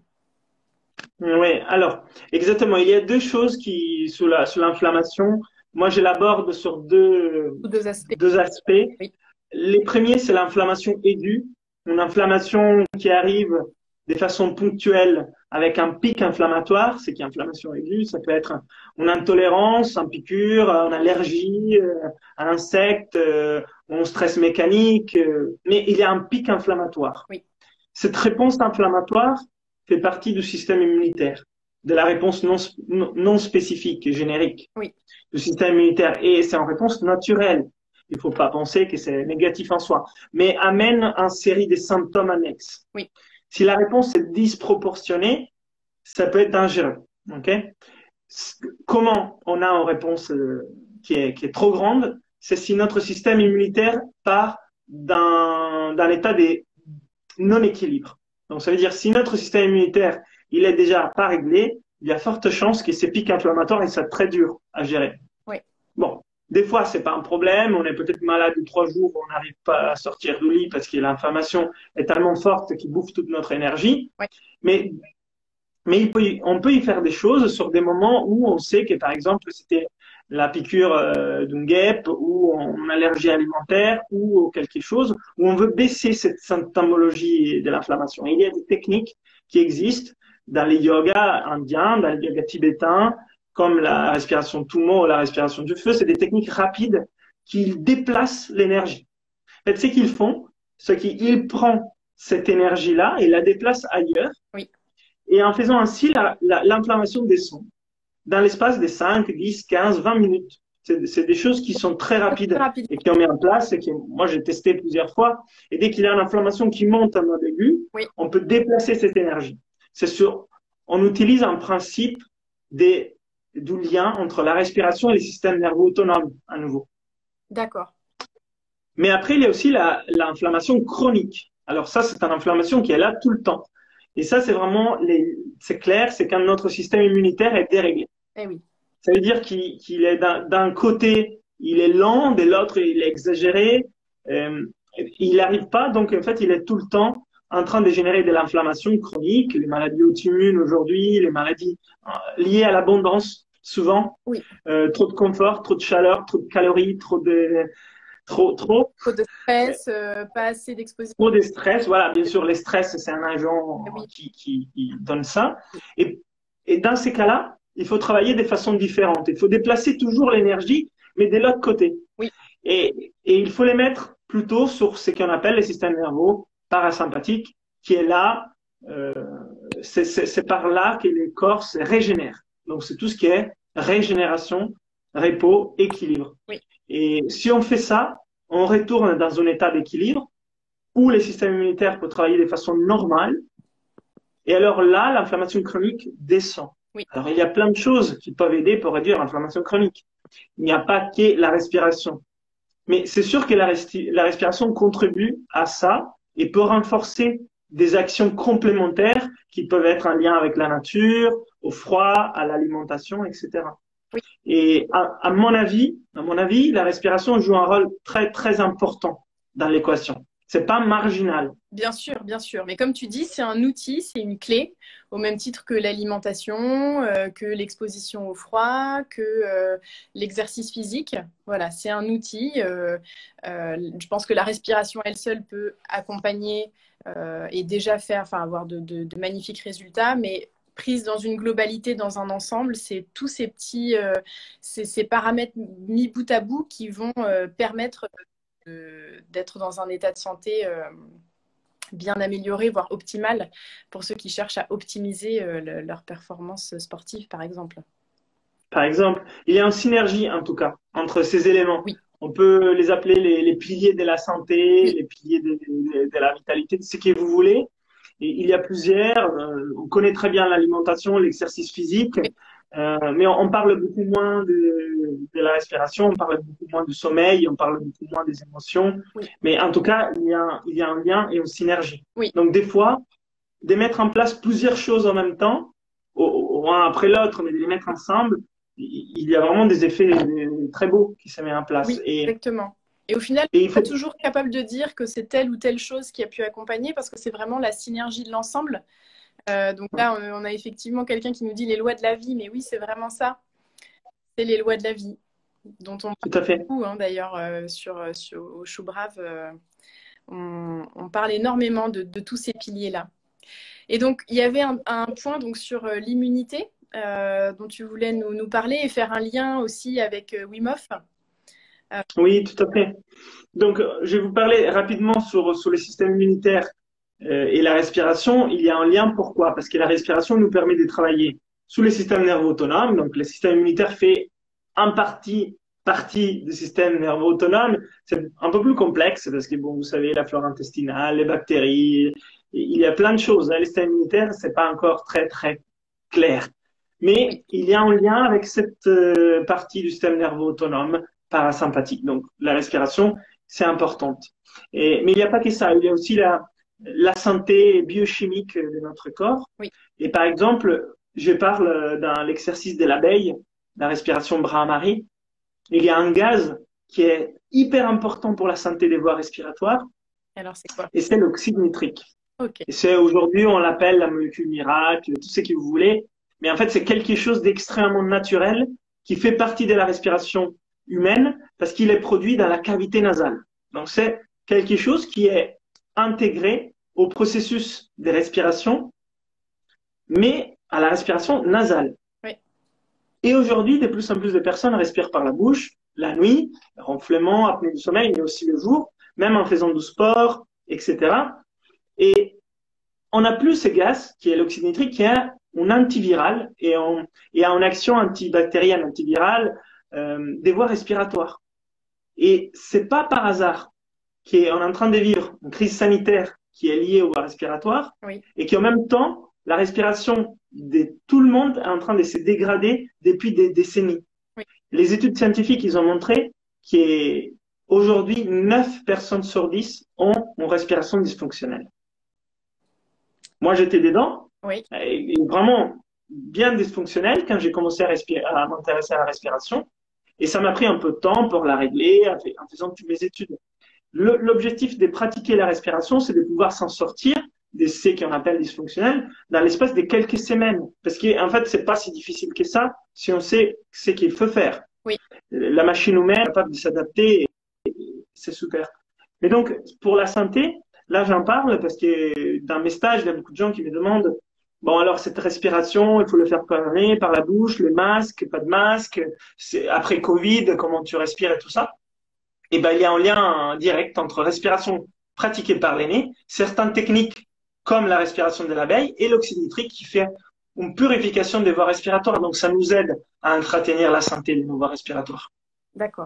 B: Oui, alors, exactement. Il y a deux choses qui, sous la, sous l'inflammation, moi, je l'aborde sur deux,
A: deux aspects.
B: Deux aspects.
A: Oui.
B: Les premiers, c'est l'inflammation aiguë, une inflammation qui arrive de façon ponctuelle avec un pic inflammatoire, c'est qui inflammation aiguë, ça peut être une intolérance, une piqûre, une allergie, un insecte, un stress mécanique, mais il y a un pic inflammatoire.
A: Oui.
B: Cette réponse inflammatoire fait partie du système immunitaire, de la réponse non, non spécifique et générique
A: oui.
B: du système immunitaire. Et c'est une réponse naturelle. Il ne faut pas penser que c'est négatif en soi, mais amène une série de symptômes annexes.
A: Oui.
B: Si la réponse est disproportionnée, ça peut être dangereux. Okay? Comment on a une réponse qui est, qui est trop grande? C'est si notre système immunitaire part d'un, d'un état de non-équilibre. Donc, ça veut dire si notre système immunitaire il est déjà pas réglé, il y a forte chance que ces pics inflammatoires ils soient très durs à gérer.
A: Oui.
B: Bon, des fois c'est pas un problème, on est peut-être malade trois jours, on n'arrive pas à sortir du lit parce que l'inflammation est tellement forte qu'il bouffe toute notre énergie.
A: Oui.
B: Mais mais il peut y, on peut y faire des choses sur des moments où on sait que par exemple c'était la piqûre euh, d'une guêpe ou une allergie alimentaire ou quelque chose où on veut baisser cette symptomologie de l'inflammation. Il y a des techniques qui existent dans les yogas indiens, dans les yogas tibétains, comme la respiration Tummo ou la respiration du feu. C'est des techniques rapides qui déplacent l'énergie. En fait, ce qu'ils font, c'est qu'ils prennent cette énergie-là et la déplacent ailleurs.
A: Oui.
B: Et en faisant ainsi, la, la, l'inflammation descend dans l'espace de cinq, dix, quinze, vingt minutes. C'est, c'est des choses qui sont très rapides
A: rapide.
B: et qui ont mis en place et qui, moi, j'ai testé plusieurs fois. Et dès qu'il y a une inflammation qui monte à mode aigu,
A: oui.
B: on peut déplacer cette énergie. C'est sûr. On utilise un principe des, du lien entre la respiration et le système nerveux autonome, à nouveau.
A: D'accord.
B: Mais après, il y a aussi la, l'inflammation chronique. Alors ça, c'est une inflammation qui est là tout le temps. Et ça, c'est vraiment, les, c'est clair, c'est quand notre système immunitaire est déréglé.
A: Eh oui.
B: Ça veut dire qu'il, qu'il est d'un, d'un côté, il est lent, de l'autre, il est exagéré. Euh, il n'arrive pas, donc en fait, il est tout le temps en train de générer de l'inflammation chronique, les maladies auto-immunes aujourd'hui, les maladies euh, liées à l'abondance, souvent.
A: Oui.
B: Euh, trop de confort, trop de chaleur, trop de calories, trop de... Trop, trop.
A: Trop de stress, euh, pas assez d'exposition.
B: Trop de stress, voilà, bien sûr, les stress, c'est un agent
A: oui.
B: qui, qui, qui donne ça. Et, et dans ces cas-là, il faut travailler de façon différente. Il faut déplacer toujours l'énergie, mais de l'autre côté.
A: Oui.
B: Et, et il faut les mettre plutôt sur ce qu'on appelle le système nerveux parasympathique, qui est là, euh, c'est, c'est, c'est par là que les corps se régénèrent. Donc, c'est tout ce qui est régénération, repos, équilibre.
A: Oui.
B: Et si on fait ça, on retourne dans un état d'équilibre où le système immunitaire peut travailler de façon normale. Et alors là, l'inflammation chronique descend.
A: Oui.
B: Alors il y a plein de choses qui peuvent aider pour réduire l'inflammation chronique. Il n'y a pas que la respiration. Mais c'est sûr que la, resti- la respiration contribue à ça et peut renforcer des actions complémentaires qui peuvent être en lien avec la nature, au froid, à l'alimentation, et cetera.
A: Oui.
B: Et à, à mon avis, à mon avis, la respiration joue un rôle très très important dans l'équation. C'est pas marginal.
A: Bien sûr, bien sûr. Mais comme tu dis, c'est un outil, c'est une clé, au même titre que l'alimentation, euh, que l'exposition au froid, que euh, l'exercice physique. Voilà, c'est un outil. Euh, euh, je pense que la respiration elle seule peut accompagner euh, et déjà faire, enfin, avoir de, de- de magnifiques résultats, mais prise dans une globalité, dans un ensemble, c'est tous ces petits, euh, ces, ces paramètres mis bout à bout qui vont euh, permettre de- d'être dans un état de santé euh, bien amélioré, voire optimal, pour ceux qui cherchent à optimiser euh, le- leur performance sportive, par exemple.
B: Par exemple, il y a une synergie, en tout cas, entre ces éléments.
A: Oui,
B: On peut les appeler les, les piliers de la santé,
A: oui,
B: les piliers de, de- de la vitalité, de ce que vous voulez. Et il y a plusieurs. Euh, on connaît très bien l'alimentation, l'exercice physique,
A: oui,
B: euh, mais on, on parle beaucoup moins de, de la respiration, on parle beaucoup moins du sommeil, on parle beaucoup moins des émotions.
A: oui,
B: Mais en tout cas, il y a, il y a un lien et une synergie.
A: oui.
B: Donc, des fois, de mettre en place plusieurs choses en même temps, au, au, un après l'autre, mais de les mettre ensemble, il y a vraiment des effets très beaux qui se mettent en place.
A: Oui,
B: Et,
A: exactement. Et au final,
B: et il
A: on n'est
B: faut,
A: pas toujours capable de dire que c'est telle ou telle chose qui a pu accompagner parce que c'est vraiment la synergie de l'ensemble. Euh, donc là, on, on a effectivement quelqu'un qui nous dit les lois de la vie, mais oui, c'est vraiment ça. C'est les lois de la vie dont on
B: tout à
A: parle
B: fait.
A: beaucoup hein, d'ailleurs euh, sur, sur, au Chou Brave. Euh, on, on parle énormément de, de tous ces piliers-là. Et donc, il y avait un, un point donc, sur euh, l'immunité euh, dont tu voulais nous, nous parler et faire un lien aussi avec euh, Wim Hof. Euh,
B: Oui, tout à fait. Donc, je vais vous parler rapidement sur, sur le système immunitaire euh, et la respiration. Il y a un lien. Pourquoi? Parce que la respiration nous permet de travailler sous le système nerveux autonome. Donc, le système immunitaire fait en partie partie du système nerveux autonome. C'est un peu plus complexe parce que, bon, vous savez, la flore intestinale, les bactéries, il y a plein de choses. Le système immunitaire, c'est pas encore très, très clair.
A: oui,
B: Mais il y a un lien avec cette euh, partie du système nerveux autonome parasympathique. Donc, la respiration, c'est importante. Et, mais il n'y a pas que ça. Il y a aussi la, la santé biochimique de notre corps.
A: oui.
B: Et par exemple, je parle dans l'exercice de l'abeille, la respiration Brahmari. Il y a un gaz qui est hyper important pour la santé des voies respiratoires,
A: Alors, c'est quoi?
B: et c'est l'oxyde nitrique.
A: Ok.
B: Et c'est aujourd'hui, on l'appelle la molécule miracle, tout ce que vous voulez. Mais en fait, c'est quelque chose d'extrêmement naturel qui fait partie de la respiration humaine parce qu'il est produit dans la cavité nasale. Donc, c'est quelque chose qui est intégré au processus de respiration, mais à la respiration nasale.
A: Oui,
B: Et aujourd'hui, de plus en plus de personnes respirent par la bouche, la nuit, ronflement, apnée du sommeil, mais aussi le jour, même en faisant du sport, et cetera. Et on n'a plus ce gaz, qui est l'oxyde nitrique, qui est un antiviral et, on, et a une action antibactérienne, antivirale euh, des voies respiratoires. Et c'est pas par hasard qu'on est en train de vivre une crise sanitaire qui est liée aux voies respiratoires
A: oui,
B: et qu'en même temps, la respiration de tout le monde est en train de se dégrader depuis des décennies.
A: oui.
B: Les études scientifiques, ils ont montré qu'aujourd'hui, neuf personnes sur dix ont une respiration dysfonctionnelle. Moi, j'étais dedans,
A: Oui,
B: et vraiment bien dysfonctionnel quand j'ai commencé à, respirer, à m'intéresser à la respiration. Et ça m'a pris un peu de temps pour la régler en faisant toutes mes études. L'objectif de pratiquer la respiration, c'est de pouvoir s'en sortir de ce qu'on appelle dysfonctionnel dans l'espace de quelques semaines. Parce qu'en fait, c'est pas si difficile que ça si on sait ce qu'il faut faire.
A: oui,
B: La machine humaine est capable de s'adapter, c'est super. Mais donc, pour la santé, là, j'en parle parce que dans mes stages, il y a beaucoup de gens qui me demandent, bon, alors cette respiration, il faut le faire par le nez, par la bouche, le masque, pas de masque, après Covid, comment tu respires et tout ça. Et ben, il y a un lien direct entre respiration pratiquée par les nez, certaines techniques comme la respiration de l'abeille et l'oxyde nitrique qui fait une purification des voies respiratoires. Donc, ça nous aide à entretenir la santé de nos voies respiratoires.
A: D'accord.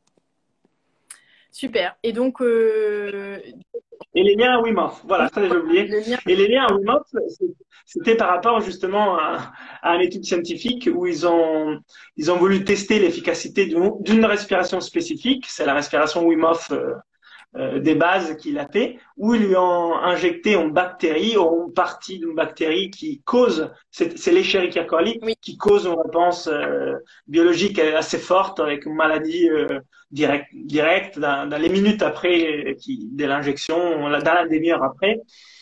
A: Super. Et donc, euh...
B: et les liens à Wim Hof, voilà, ça j'ai oublié.
A: Lien...
B: Et les liens à Wim Hof, c'était par rapport justement à, à une étude scientifique où ils ont, ils ont voulu tester l'efficacité d'une respiration spécifique, c'est la respiration Wim Hof euh, euh, des bases qu'il a fait, où ils lui ont injecté une bactérie ou une partie d'une bactérie qui cause, c'est l'Escherichia coli,
A: oui.
B: qui cause une réponse euh, biologique assez forte avec une maladie euh, directe, direct dans, dans les minutes après qui, de l'injection, dans la demi-heure après.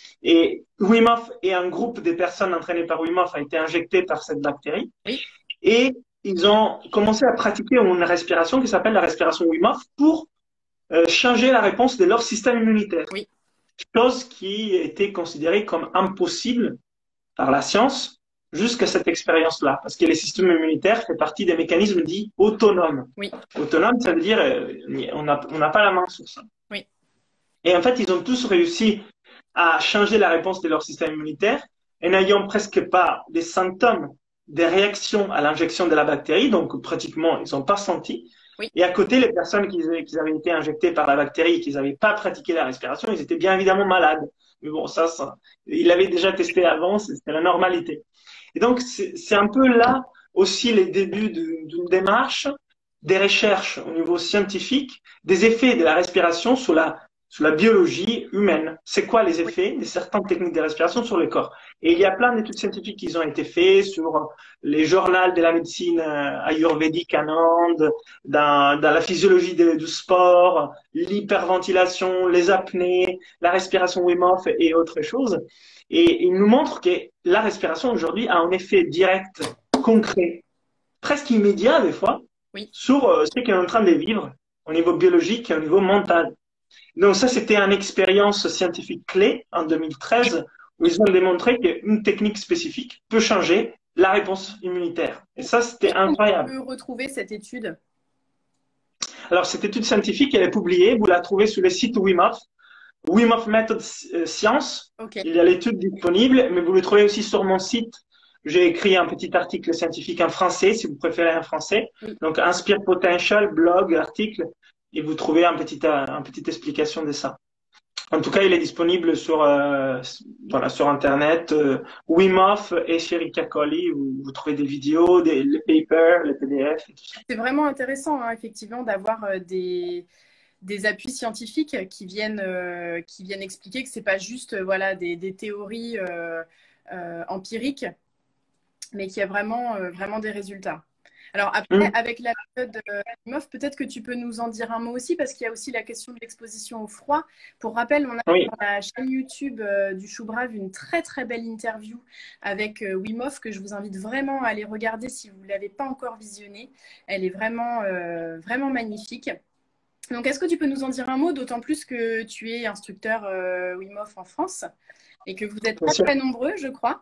B: Et Wim Hof et un groupe de personnes entraînées par Wim Hof a été injecté par cette bactérie.
A: Oui.
B: Et ils ont commencé à pratiquer une respiration qui s'appelle la respiration Wim Hof pour euh, changer la réponse de leur système immunitaire.
A: Oui.
B: Chose qui était considérée comme impossible par la science jusqu'à cette expérience-là. Parce que les systèmes immunitaires font partie des mécanismes dits autonomes.
A: Oui.
B: Autonome, ça veut dire euh, on n'a on n'a pas la main sur ça.
A: Oui.
B: Et en fait, ils ont tous réussi à changer la réponse de leur système immunitaire en n'ayant presque pas des symptômes, des réactions à l'injection de la bactérie, donc pratiquement ils n'ont pas senti.
A: Oui.
B: Et à côté, les personnes qui, qui avaient été injectées par la bactérie et qui n'avaient pas pratiqué la respiration, ils étaient bien évidemment malades. Mais bon, ça, ça ils l'avaient déjà testé avant, c'était la normalité. Et donc, c'est un peu là aussi les débuts d'une démarche, des recherches au niveau scientifique, des effets de la respiration sur la sur la biologie humaine. C'est quoi les effets de certaines techniques de respiration sur le corps? Et il y a plein d'études scientifiques qui ont été faites sur les journaux de la médecine ayurvédique en Inde, dans, dans la physiologie de, du sport, l'hyperventilation, les apnées, la respiration Wim Hof et autres choses. Et il nous montre que la respiration aujourd'hui a un effet direct, concret, presque immédiat des fois,
A: oui.
B: sur euh, ce qu'on est en train de vivre au niveau biologique et au niveau mental. Donc ça, c'était une expérience scientifique clé en deux mille treize où ils ont démontré qu'une technique spécifique peut changer la réponse immunitaire. Et ça, c'était incroyable.
A: On peut retrouver cette étude?
B: Alors, cette étude scientifique, elle est publiée. Vous la trouvez sur le site Wim Hof. Wim Hof Method Science.
A: Okay.
B: Il y a l'étude disponible, mais vous le trouvez aussi sur mon site. J'ai écrit un petit article scientifique en français, si vous préférez en français. Oui. Donc, Inspire Potential, blog, article. Et vous trouvez un petit, une petite explication de ça. En tout cas, il est disponible sur, euh, voilà, sur Internet. Euh, Wim Hof et Escherichia coli, où vous trouvez des vidéos, des les papers, les P D F et tout ça.
A: C'est vraiment intéressant, hein, effectivement, d'avoir euh, des, des appuis scientifiques qui viennent, euh, qui viennent expliquer que c'est pas juste euh, voilà, des, des théories euh, euh, empiriques, mais qu'il y a vraiment, euh, vraiment des résultats. Alors après, mmh. avec la méthode euh, Wim Hof, peut-être que tu peux nous en dire un mot aussi, parce qu'il y a aussi la question de l'exposition au froid. Pour rappel, on a oui. sur la chaîne YouTube euh, du Chou Brave une très très belle interview avec euh, Wim Hof que je vous invite vraiment à aller regarder si vous ne l'avez pas encore visionnée. Elle est vraiment, euh, vraiment magnifique. Donc, est-ce que tu peux nous en dire un mot, d'autant plus que tu es instructeur euh, Wim Hof en France et que vous êtes pas très nombreux, je crois.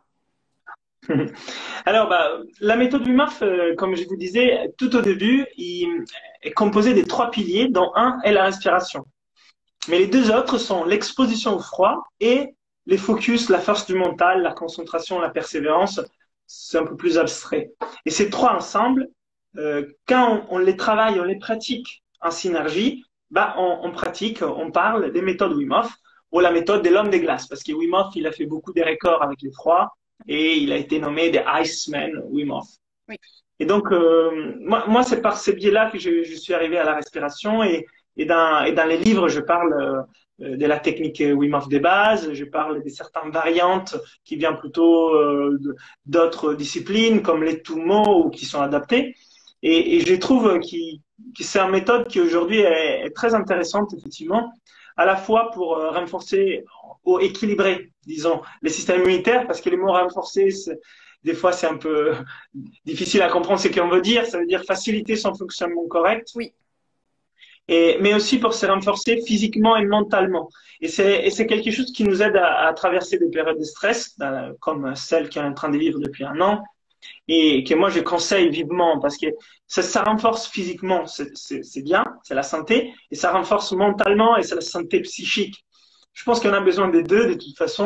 B: Alors, bah, la méthode Wim Hof, euh, comme je vous disais, tout au début, il est composé des trois piliers, dont un est la respiration. Mais les deux autres sont l'exposition au froid et les focus, la force du mental, la concentration, la persévérance. C'est un peu plus abstrait. Et ces trois ensemble, euh, quand on, on les travaille, on les pratique en synergie, bah, on, on pratique, on parle des méthodes Wim Hof ou la méthode de l'homme des glaces. Parce que Wim Hof, il a fait beaucoup de records avec les froids. Et il a été nommé The Iceman Wim Hof.
A: Oui.
B: Et donc, euh, moi, moi c'est par ces biais-là que je, je suis arrivé à la respiration. Et, et, dans, et dans les livres, je parle euh, de la technique Wim Hof des bases. Je parle de certaines variantes qui viennent plutôt euh, d'autres disciplines, comme les Tumo, ou qui sont adaptées. Et, et je trouve qu que c'est une méthode qui aujourd'hui est, est très intéressante, effectivement, à la fois pour euh, renforcer ou équilibrer, disons, les systèmes immunitaires, parce que les mots renforcer, des fois, c'est un peu difficile à comprendre ce qu'on veut dire. Ça veut dire faciliter son fonctionnement correct.
A: Oui.
B: Et, mais aussi pour se renforcer physiquement et mentalement. Et c'est quelque chose qui nous aide à, à traverser des périodes de stress, comme celle qu'on est en train de vivre depuis un an, et que moi, je conseille vivement, parce que ça, ça renforce physiquement, c'est bien, c'est la santé, et ça renforce mentalement, et c'est la santé psychique. Je pense qu'on a besoin des deux de toute façon.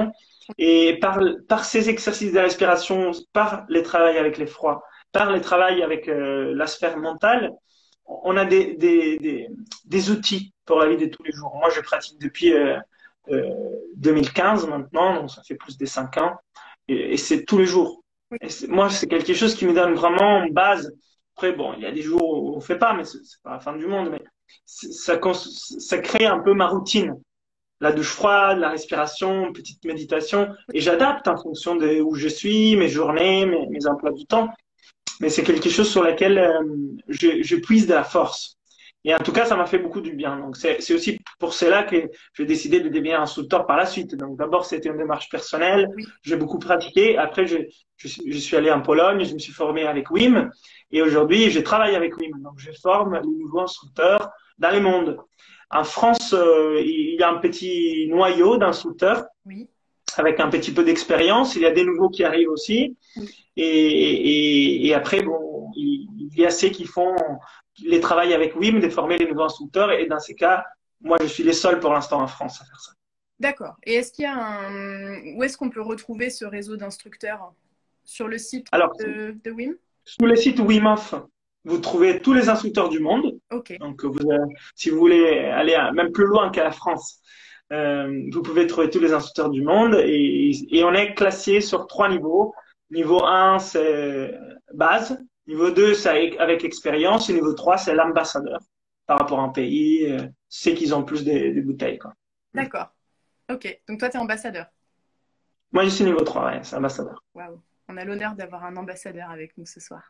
B: Et par, par ces exercices de respiration, par les travails avec les froids, par les travails avec euh, la sphère mentale, on a des, des, des, des outils pour la vie de tous les jours. Moi, je pratique depuis euh, euh, deux mille quinze maintenant, donc ça fait plus de cinq ans, et, et c'est tous les jours.
A: Oui,
B: Et moi, c'est quelque chose qui me donne vraiment une base. Après, bon, il y a des jours où on fait pas, mais c'est pas la fin du monde, mais ça, ça crée un peu ma routine. La douche froide, la respiration, une petite méditation, et j'adapte en fonction de où je suis, mes journées, mes, mes emplois du temps. Mais c'est quelque chose sur lequel euh, je, je puise de la force. Et en tout cas, ça m'a fait beaucoup du bien. Donc, c'est, c'est aussi pour cela que j'ai décidé de devenir instructeur par la suite. Donc, d'abord, c'était une démarche personnelle.
A: oui.
B: J'ai beaucoup pratiqué. Après, je, je, je suis allé en Pologne. Je me suis formé avec Wim. Et aujourd'hui, je travaille avec Wim. Donc, je forme les nouveaux instructeurs dans le monde. En France, euh, il y a un petit noyau d'instructeurs
A: Oui.
B: avec un petit peu d'expérience. Il y a des nouveaux qui arrivent aussi.
A: Oui.
B: Et, et, et après, bon, il, il y a ceux qui font les travails avec Wim, de former les nouveaux instructeurs. Et dans ces cas, moi, je suis les seuls pour l'instant en France à faire ça.
A: D'accord. Et est-ce qu'il y a un... Où est-ce qu'on peut retrouver ce réseau d'instructeurs? Sur le site
B: Alors,
A: de, de Wim?
B: sur le site Wim Hof, vous trouvez tous les instructeurs du monde.
A: Ok.
B: Donc, vous, euh, si vous voulez aller à, même plus loin qu'à la France, euh, vous pouvez trouver tous les instructeurs du monde. Et, et on est classé sur trois niveaux. Niveau un, c'est base. Niveau deux, c'est avec expérience. Et niveau trois, c'est l'ambassadeur par rapport à un pays. Euh, c'est qu'ils ont plus de, de bouteilles, quoi.
A: D'accord. Ok. Donc toi, tu es ambassadeur.
B: Moi, je suis niveau trois, ouais, c'est ambassadeur.
A: Waouh. On a l'honneur d'avoir un ambassadeur avec nous ce soir.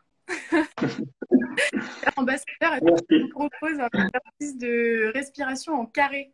A: Ambassadeur, est-ce que je
B: Merci.
A: vous propose un exercice de respiration en carré?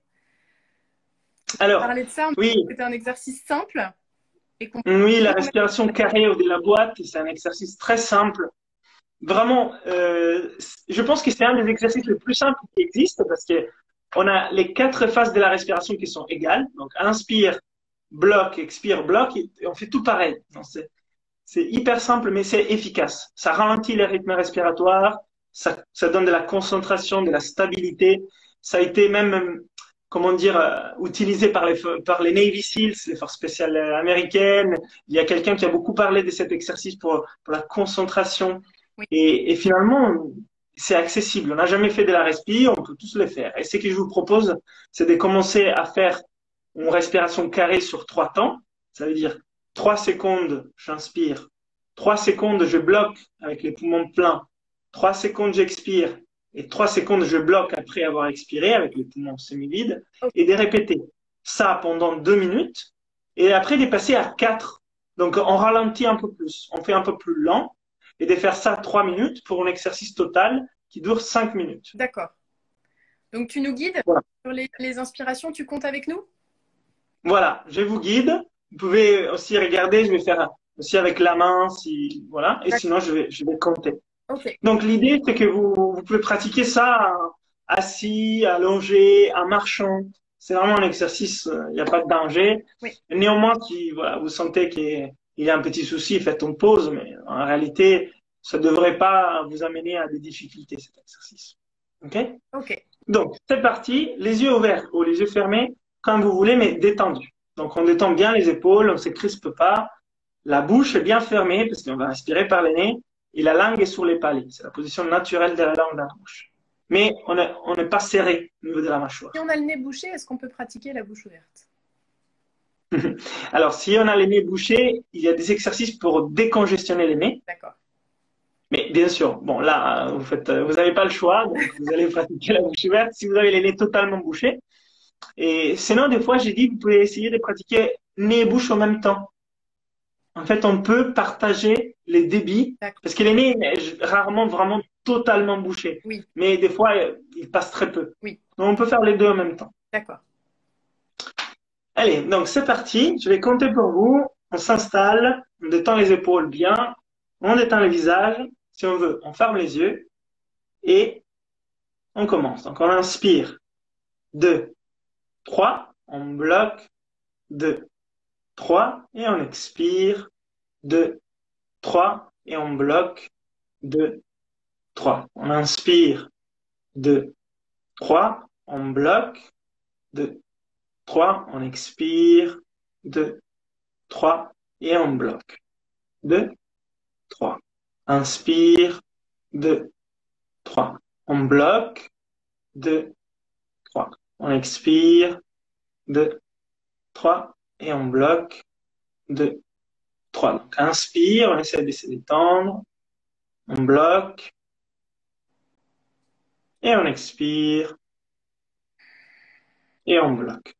B: Alors,
A: Parler de ça,
B: oui,
A: c'est un exercice simple et qu'on
B: oui, la respiration carrée au de la boîte, c'est un exercice très simple. Vraiment, euh, je pense que c'est un des exercices les plus simples qui existent parce que on a les quatre phases de la respiration qui sont égales. Donc, inspire, bloque, expire, bloque, et on fait tout pareil. C'est, c'est hyper simple, mais c'est efficace. Ça ralentit les rythmes respiratoires, ça, ça donne de la concentration, de la stabilité. Ça a été même, comment dire, euh, utilisé par les, par les Navy Seals, les forces spéciales américaines. Il y a quelqu'un qui a beaucoup parlé de cet exercice pour, pour la concentration.
A: Oui.
B: Et, et finalement, c'est accessible. On n'a jamais fait de la respiration, on peut tous le faire. Et ce que je vous propose, c'est de commencer à faire une respiration carrée sur trois temps. Ça veut dire trois secondes, j'inspire. Trois secondes, je bloque avec les poumons pleins. Trois secondes, j'expire. Et trois secondes, je bloque après avoir expiré avec les poumons semi-vides. Et de répéter ça pendant deux minutes. Et après, de passer à quatre. Donc, on ralentit un peu plus. On fait un peu plus lent. Et de faire ça trois minutes pour un exercice total qui dure cinq minutes.
A: D'accord. Donc, tu nous guides
B: voilà.
A: sur les, les inspirations. Tu comptes avec nous?
B: Voilà, je vous guide. Vous pouvez aussi regarder, je vais faire aussi avec la main, si voilà, et sinon je vais, je vais compter.
A: Okay.
B: Donc l'idée, c'est que vous, vous pouvez pratiquer ça assis, allongé, en marchant. C'est vraiment un exercice, il n'y a pas de danger.
A: Oui.
B: Néanmoins, si voilà, vous sentez qu'il y a un petit souci, faites une pause, mais en réalité, ça ne devrait pas vous amener à des difficultés, cet exercice. OK?
A: OK.
B: Donc, c'est parti, les yeux ouverts ou les yeux fermés, comme vous voulez, mais détendus. Donc, on détend bien les épaules, on ne se crispe pas. La bouche est bien fermée parce qu'on va respirer par le nez et la langue est sur les palais. C'est la position naturelle de la langue dans la bouche. Mais on n'est on n'est pas serré au niveau de la mâchoire.
A: Si on a le nez bouché, est-ce qu'on peut pratiquer la bouche ouverte?
B: Alors, si on a les nez bouchés, il y a des exercices pour décongestionner les nez.
A: D'accord.
B: Mais bien sûr, bon là, vous faites, vous n'avez pas le choix, donc vous allez pratiquer la bouche ouverte si vous avez les nez totalement bouchés. Et sinon, des fois, j'ai dit, vous pouvez essayer de pratiquer nez et bouche en même temps. En fait, on peut partager les débits parce que les nez est rarement vraiment totalement bouché.
A: Oui.
B: Mais des fois, il passe très peu.
A: Oui.
B: Donc, on peut faire les deux en même temps.
A: D'accord.
B: Allez, donc c'est parti. Je vais compter pour vous. On s'installe, on détend les épaules bien, on détend le visage. Si on veut, on ferme les yeux et on commence. Donc, on inspire. deux, trois, on bloque. deux, trois, et on expire. deux, trois, et on bloque. deux, trois. On inspire. deux, trois, on bloque. deux, trois, on expire. deux, trois, et on bloque. deux, trois. Inspire, deux, trois. On bloque, deux, trois. On expire, deux, trois, et on bloque, deux, trois. Donc, inspire, on essaie de se détendre, on bloque, et on expire, et on bloque.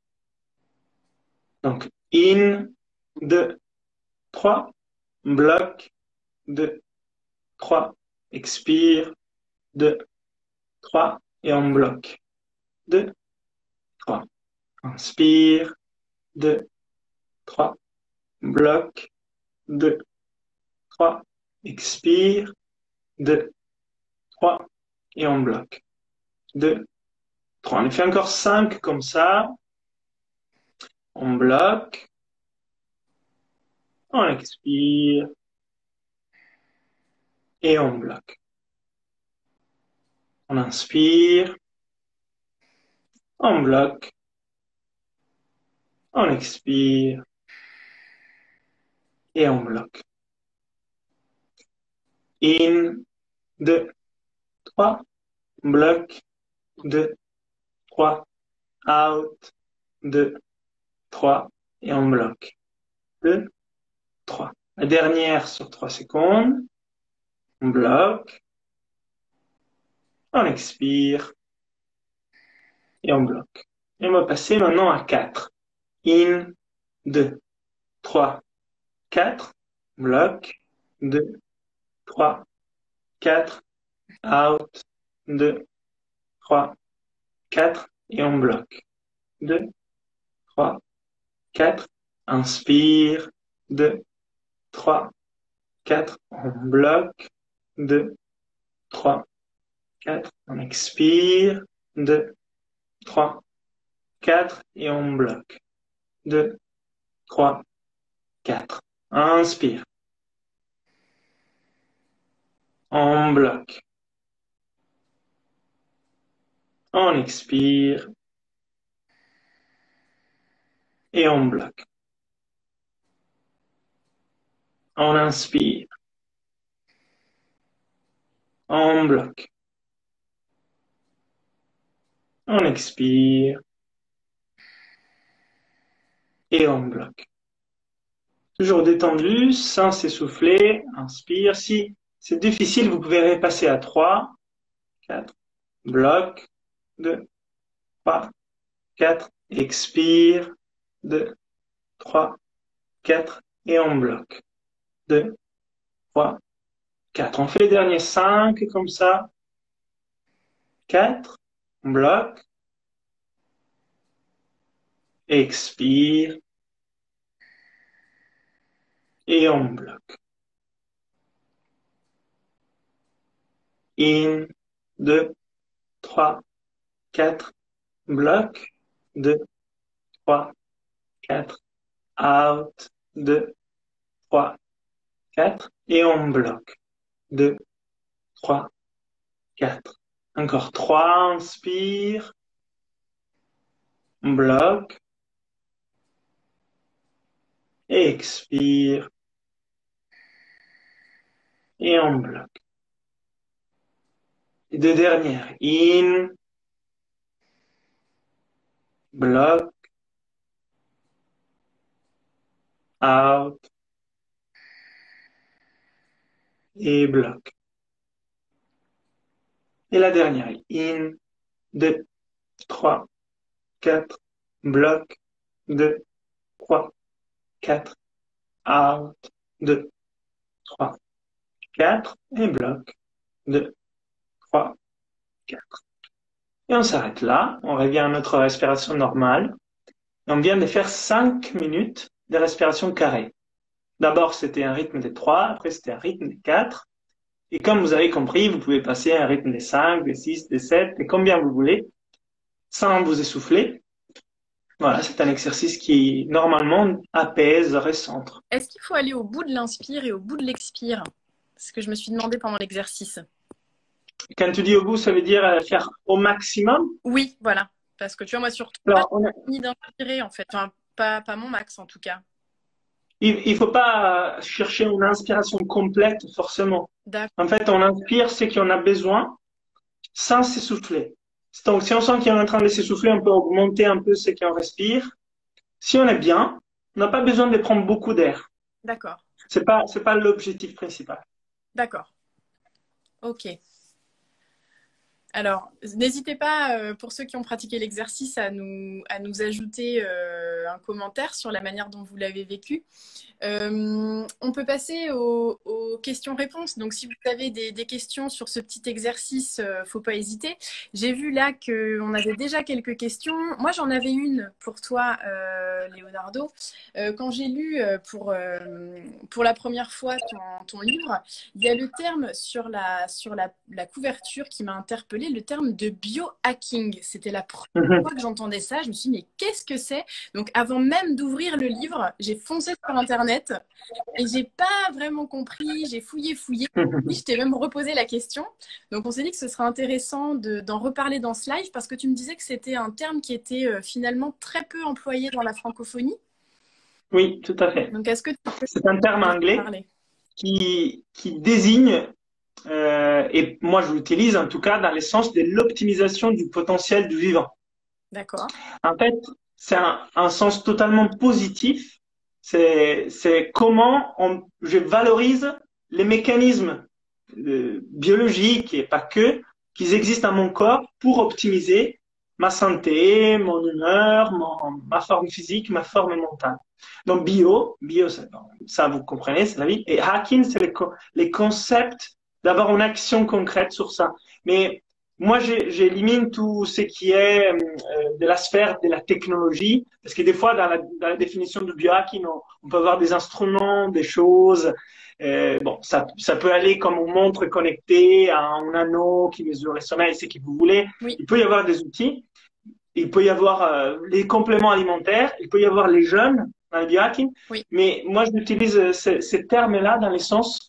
B: Donc, in, deux, trois, bloque, deux, trois, expire, deux, trois, et on bloque. deux, trois. Inspire, deux, trois, bloque, deux, trois, expire, deux, trois, et on bloque. deux, trois. On fait encore cinq comme ça. On bloque, on expire, et on bloque. On inspire, on bloque, on expire, et on bloque. In, deux, trois, bloque, deux, trois, out, deux, trois, et on bloque. deux, trois. La dernière sur trois secondes. On bloque, on expire, et on bloque. Et on va passer maintenant à quatre. In, deux, trois, quatre, bloque, deux, trois, quatre, out, deux, trois, quatre, et on bloque. deux, trois, quatre, inspire, deux, trois, quatre, on bloque, deux, trois, quatre, on expire, deux, trois, quatre, et on bloque. deux, trois, quatre. Inspire. On bloque. On expire. Et on bloque. On inspire. On bloque. On expire. Et on bloque. Toujours détendu, sans s'essouffler. Inspire. Si c'est difficile, vous pouvez repasser à trois, quatre. Bloque. deux, trois, quatre. Expire. deux, trois, quatre. Et on bloque. deux, trois, quatre. On fait les derniers cinq comme ça. quatre. On bloque. Expire. Et on bloque. In, deux, trois, quatre. Bloque. deux, trois, quatre. Out. deux, trois, quatre. Et on bloque. deux, trois, quatre. Encore trois. Inspire. On bloque. Et expire. Et on bloque. Les deux dernières. In. Bloque. Out. Et bloque. Et la dernière. In. deux, trois, quatre. Bloque. deux, trois, quatre. Out. deux, trois, quatre. Et bloque. deux, trois, quatre. Et on s'arrête là. On revient à notre respiration normale. Et on vient de faire cinq minutes de respiration carrée. D'abord, c'était un rythme de trois. Après, c'était un rythme de quatre. Et comme vous avez compris, vous pouvez passer à un rythme de cinq, de six, de sept, et combien vous voulez, sans vous essouffler. Voilà, c'est un exercice qui, normalement, apaise, recentre.
A: Est-ce qu'il faut aller au bout de l'inspire et au bout de l'expire? C'est ce que je me suis demandé pendant l'exercice.
B: Quand tu dis au bout, ça veut dire faire au maximum?
A: Oui, voilà. Parce que tu vois, moi, sur
B: Alors, on a...
A: fini d'inspirer, en fait. Enfin, pas, pas mon max, en tout cas.
B: il ne faut pas chercher une inspiration complète forcément.
A: D'accord.
B: En fait, on inspire ce qu'on a besoin sans s'essouffler. Donc, si on sent qu'on est en train de s'essouffler, on peut augmenter un peu ce qu'on respire. Si on est bien, on n'a pas besoin de prendre beaucoup d'air.
A: D'accord.
B: C'est pas, c'est pas l'objectif principal.
A: D'accord. Ok. Alors, n'hésitez pas, euh, pour ceux qui ont pratiqué l'exercice, à nous, à nous ajouter euh, un commentaire sur la manière dont vous l'avez vécu. Euh, on peut passer aux, aux questions-réponses. Donc, si vous avez des, des questions sur ce petit exercice, euh, faut pas hésiter. J'ai vu là qu'on avait déjà quelques questions. Moi, j'en avais une pour toi, euh, Leonardo. Euh, quand j'ai lu euh, pour, euh, pour la première fois ton, ton livre, il y a le terme sur la, sur la, la couverture qui m'a interpellée, le terme de biohacking. C'était la première fois que j'entendais ça. Je me suis dit, mais qu'est-ce que c'est? Donc, avant même d'ouvrir le livre, j'ai foncé sur Internet et j'ai pas vraiment compris. J'ai fouillé, fouillé. Je t'ai même reposé la question. Donc, on s'est dit que ce serait intéressant de, d'en reparler dans ce live parce que tu me disais que c'était un terme qui était euh, finalement très peu employé dans la francophonie.
B: Oui, tout à fait.
A: Donc, est-ce que tu peux
B: C'est un terme anglais
A: parler?
B: qui, qui désigne, euh, et moi je l'utilise en tout cas, dans le sens de l'optimisation du potentiel du vivant.
A: D'accord.
B: En fait, c'est un, un sens totalement positif. C'est, c'est comment on, je valorise les mécanismes euh, biologiques et pas que, qui existent dans mon corps pour optimiser ma santé, mon humeur, mon, ma forme physique, ma forme mentale. Donc bio, bio, ça, ça vous comprenez, c'est la vie. Et hacking, c'est les, les concepts d'avoir une action concrète sur ça. Mais moi, j'élimine tout ce qui est euh, de la sphère de la technologie, parce que des fois, dans la, dans la définition du biohacking, on, on peut avoir des instruments, des choses. Euh, bon, ça, ça peut aller comme une montre connectée à un anneau qui mesure le sommeil, ce que vous voulez.
A: Oui.
B: Il peut y avoir des outils, il peut y avoir euh, les compléments alimentaires, il peut y avoir les jeunes dans le biohacking, oui. Mais moi, j'utilise ce, ces termes-là dans le sens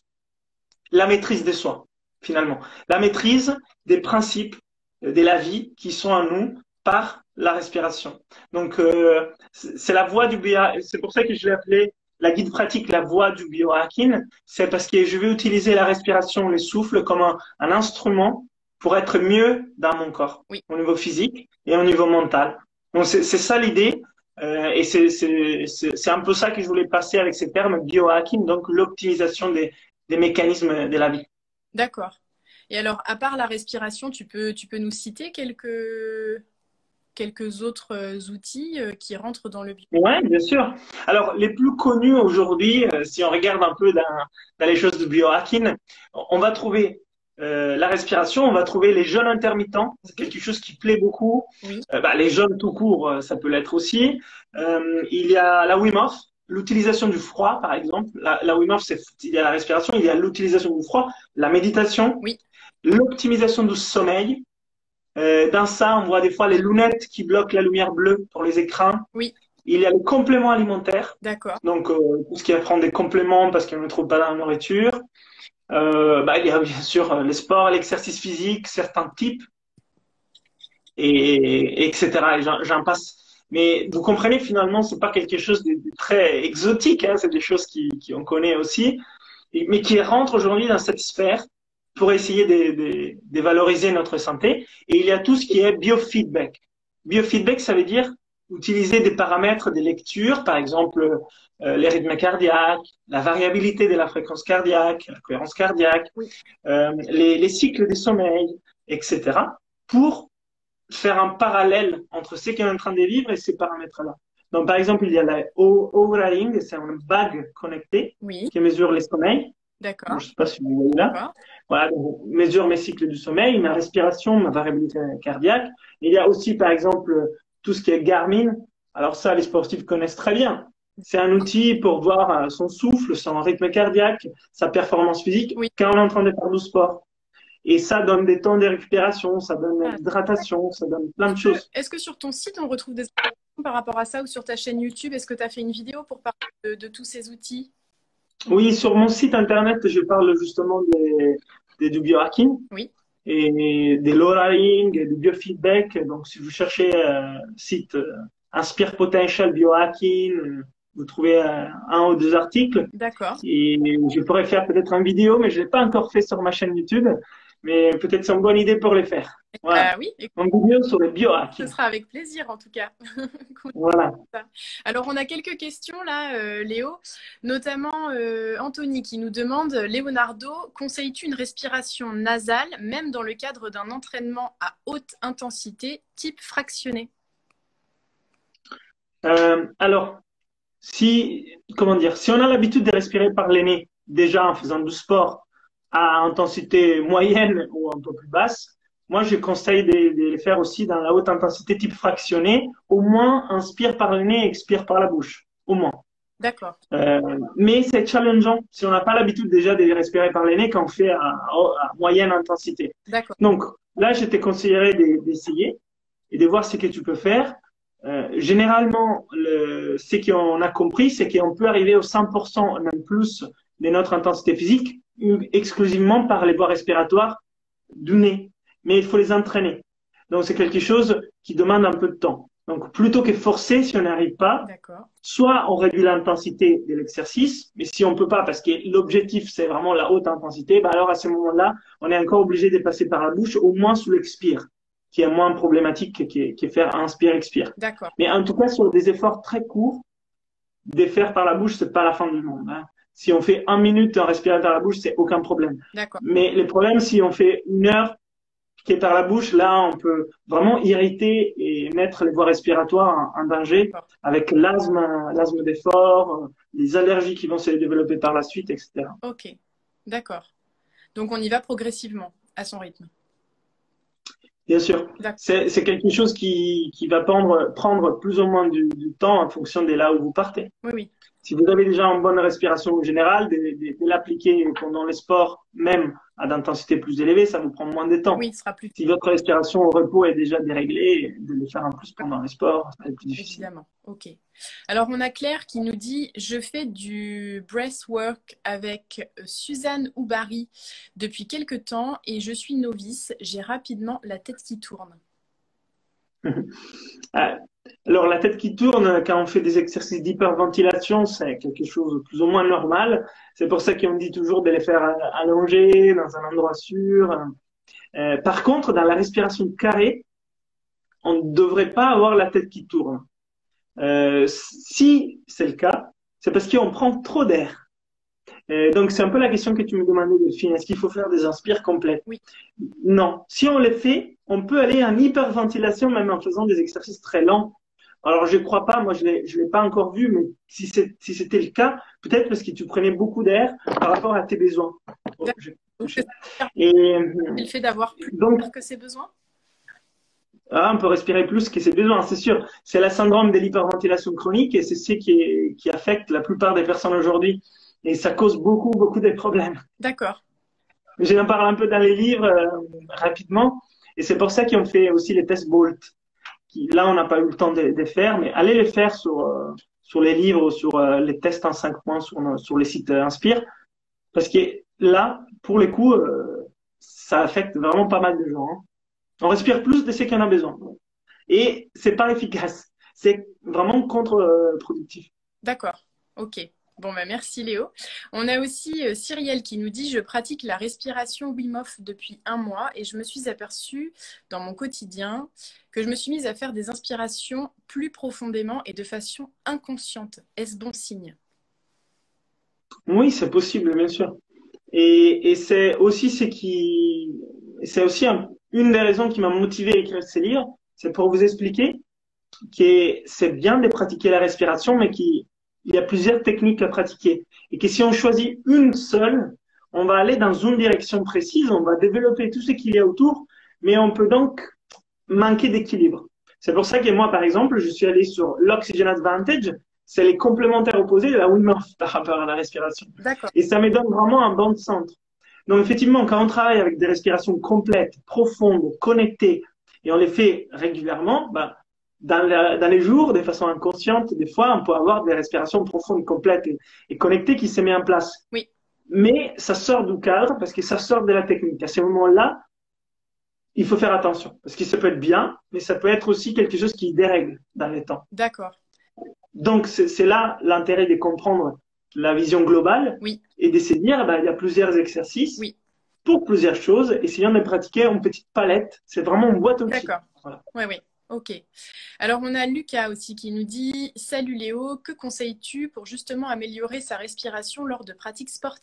B: la maîtrise des soins, finalement. La maîtrise des principes de la vie qui sont en nous par la respiration. Donc, euh, c'est la voie du biohacking. C'est pour ça que je l'ai appelé la guide pratique, la voie du biohacking. C'est parce que je vais utiliser la respiration, le souffle comme un, un instrument pour être mieux dans mon corps, oui. Au niveau physique et au niveau mental. Donc, c'est ça l'idée. Euh, et c'est un peu ça que je voulais passer avec ces termes biohacking, donc l'optimisation des, des mécanismes de la vie.
A: D'accord. Et alors, à part la respiration, tu peux, tu peux nous citer quelques, quelques autres outils qui rentrent dans le bio?
B: Oui, bien sûr. Alors, les plus connus aujourd'hui, euh, si on regarde un peu dans, dans les choses du biohacking, on va trouver euh, la respiration, on va trouver les jeûnes intermittents, c'est quelque chose qui plaît beaucoup. Oui. Euh, bah, les jeûnes tout court, ça peut l'être aussi. Euh, il y a la Wim Hof, l'utilisation du froid, par exemple. La, la Wim Hof, c'est il y a la respiration, il y a l'utilisation du froid, la méditation, oui. L'optimisation du sommeil. Euh, dans ça, on voit des fois les lunettes qui bloquent la lumière bleue pour les écrans.
A: Oui.
B: Il y a les compléments alimentaires.
A: D'accord.
B: Donc, euh, tout ce qui est à prendre des compléments parce qu'on ne trouve pas dans la nourriture. Euh, bah, il y a bien sûr les sports, l'exercice physique, certains types, et, et etc. Et j'en passe. Mais vous comprenez, finalement, c'est pas quelque chose de, de très exotique. Hein, c'est des choses qui, qui on connaît aussi, et, mais qui rentrent aujourd'hui dans cette sphère pour essayer de, de, de valoriser notre santé. Et il y a tout ce qui est biofeedback. Biofeedback, ça veut dire utiliser des paramètres de lecture, par exemple euh, les rythmes cardiaques, la variabilité de la fréquence cardiaque, la cohérence cardiaque, oui. euh, les, les cycles de sommeil, et cetera, pour faire un parallèle entre ce qu'on est en train de vivre et ces paramètres-là. Donc, par exemple, il y a la Oura Ring, c'est une bague connectée, oui. Qui mesure les sommeils.
A: D'accord.
B: Je ne sais pas si vous voyez là. Voilà, donc, mesure mes cycles du sommeil, ma respiration, ma variabilité cardiaque. Il y a aussi, par exemple, tout ce qui est Garmin. Alors ça, les sportifs connaissent très bien. C'est un outil pour voir son souffle, son rythme cardiaque, sa performance physique, oui. Quand on est en train de faire du sport. Et ça donne des temps de récupération, ça donne de l'hydratation, ça donne plein de choses.
A: Est-ce que sur ton site, on retrouve des informations par rapport à ça, ou sur ta chaîne YouTube, est-ce que tu as fait une vidéo pour parler de, de tous ces outils?
B: Oui, sur mon site internet, je parle justement des, des, du biohacking, oui. Et des Oura Ring, et du biofeedback. Donc, si vous cherchez euh, site euh, Inspire Potential Biohacking, euh, Vous trouvez euh, un ou deux articles
A: D'accord.
B: et je pourrais faire peut-être une vidéo, mais je l'ai pas encore fait sur ma chaîne YouTube. Mais peut-être c'est une bonne idée pour les faire. Voilà.
A: Euh, oui, écoute,
B: Une vidéo sur le
A: ce
B: biohacking.
A: sera avec plaisir en tout cas. Cool.
B: Voilà.
A: Alors, on a quelques questions là, euh, Léo, notamment euh, Anthony qui nous demande, Leonardo, conseilles-tu une respiration nasale, même dans le cadre d'un entraînement à haute intensité, type fractionné?
B: Euh, alors, si, comment dire, si on a l'habitude de respirer par le nez, déjà en faisant du sport à intensité moyenne ou un peu plus basse, moi je conseille de, de le faire aussi dans la haute intensité type fractionné. Au moins, inspire par le nez, expire par la bouche. Au moins.
A: D'accord.
B: Euh, mais c'est challengeant si on n'a pas l'habitude déjà de respirer par le nez quand on fait à, à moyenne intensité.
A: D'accord.
B: Donc là, je te conseillerais d'essayer et de voir ce que tu peux faire. Euh, généralement, le, ce qu'on a compris, c'est qu'on peut arriver au cent pour cent, même plus, de notre intensité physique exclusivement par les voies respiratoires du nez. Mais il faut les entraîner. Donc, c'est quelque chose qui demande un peu de temps. Donc, plutôt que forcer, si on n'arrive pas, soit on réduit l'intensité de l'exercice, mais si on peut pas, parce que l'objectif, c'est vraiment la haute intensité, bah alors à ce moment-là, on est encore obligé de passer par la bouche, au moins sous l'expire, qui est moins problématique que, que faire inspire-expire. Mais en tout cas, sur des efforts très courts, de faire par la bouche, c'est pas la fin du monde. Hein. Si on fait un minute en respirant par la bouche, c'est aucun problème. Mais le problème, si on fait une heure qui est par la bouche, là, on peut vraiment irriter et mettre les voies respiratoires en, en danger avec l'asthme, l'asthme d'effort, les allergies qui vont se développer par la suite, et cetera.
A: Ok, d'accord. Donc, on y va progressivement, à son rythme.
B: Bien sûr. C'est quelque chose qui, qui va prendre, prendre plus ou moins du, du temps en fonction de là où vous partez.
A: Oui, oui.
B: Si vous avez déjà une bonne respiration générale, de, de, de l'appliquer pendant les sports, même à d'intensité plus élevée, ça vous prend moins de temps.
A: Oui, ce sera plus...
B: Si votre respiration au repos est déjà déréglée, de le faire en plus pendant les sports, ça va être plus difficile.
A: Évidemment, ok. Alors, on a Claire qui nous dit « Je fais du breathwork avec Suzanne Oubary depuis quelques temps et je suis novice. J'ai rapidement la tête qui tourne. »
B: Alors, la tête qui tourne, quand on fait des exercices d'hyperventilation, c'est quelque chose de plus ou moins normal. C'est pour ça qu'on dit toujours de les faire allonger dans un endroit sûr. Euh, par contre, dans la respiration carrée, on ne devrait pas avoir la tête qui tourne. Euh, si c'est le cas, c'est parce qu'on prend trop d'air. Euh, donc, c'est un peu la question que tu me demandais, Delphine. Est-ce qu'il faut faire des inspires complètes?
A: Oui.
B: Non. Si on les fait, on peut aller en hyperventilation même en faisant des exercices très lents. Alors, je ne crois pas, moi, je ne l'ai pas encore vu, mais si c'était si le cas, peut-être parce que tu prenais beaucoup d'air par rapport à tes besoins. Oh, je, je...
A: Et le fait d'avoir plus d'air que ses besoins?
B: Ah, on peut respirer plus que ses besoins, c'est sûr. C'est la syndrome de l'hyperventilation chronique et c'est ce qui, est, qui affecte la plupart des personnes aujourd'hui. Et ça cause beaucoup, beaucoup de problèmes.
A: D'accord.
B: J'en parle un peu dans les livres euh, rapidement. Et c'est pour ça qu'on fait aussi les tests Bolt. Qui, là, on n'a pas eu le temps de, de faire, mais allez les faire sur, euh, sur les livres, sur euh, les tests en cinq points, sur, sur les sites euh, Inspire. Parce que là, pour les coups, euh, ça affecte vraiment pas mal de gens. Hein. On respire plus de ce qu'on a besoin. Et c'est pas efficace. C'est vraiment contre-productif.
A: D'accord. Ok. Bon, bah merci Léo. On a aussi euh, Cyrielle qui nous dit « Je pratique la respiration Wim Hof depuis un mois et je me suis aperçue dans mon quotidien que je me suis mise à faire des inspirations plus profondément et de façon inconsciente. Est-ce bon signe ?»
B: Oui, c'est possible, bien sûr. Et, et c'est aussi ce qui... C'est aussi un, une des raisons qui m'a motivé à écrire ces livres. C'est pour vous expliquer que c'est bien de pratiquer la respiration, mais qui il y a plusieurs techniques à pratiquer. Et que si on choisit une seule, on va aller dans une direction précise, on va développer tout ce qu'il y a autour, mais on peut donc manquer d'équilibre. C'est pour ça que moi, par exemple, je suis allé sur l'Oxygen Advantage, c'est les complémentaires opposés de la Wim Hof par rapport à la respiration. Et ça me donne vraiment un bon centre. Donc effectivement, quand on travaille avec des respirations complètes, profondes, connectées, et on les fait régulièrement, bah, Dans, la, dans les jours, de façon inconsciente, des fois, on peut avoir des respirations profondes, complètes et, et connectées qui se mettent en place.
A: Oui.
B: Mais ça sort du cadre parce que ça sort de la technique. À ce moment-là, il faut faire attention parce que ça peut être bien, mais ça peut être aussi quelque chose qui dérègle dans les temps.
A: D'accord.
B: Donc, c'est là l'intérêt de comprendre la vision globale
A: Oui.
B: et de se dire, bah, il y a plusieurs exercices
A: Oui.
B: pour plusieurs choses. Essayons de pratiquer en petite palette. C'est vraiment une boîte outils.
A: D'accord.
B: Voilà.
A: Oui, oui. Ok. Alors, on a Lucas aussi qui nous dit « Salut Léo, que conseilles-tu pour justement améliorer sa respiration lors de pratiques sportives ?»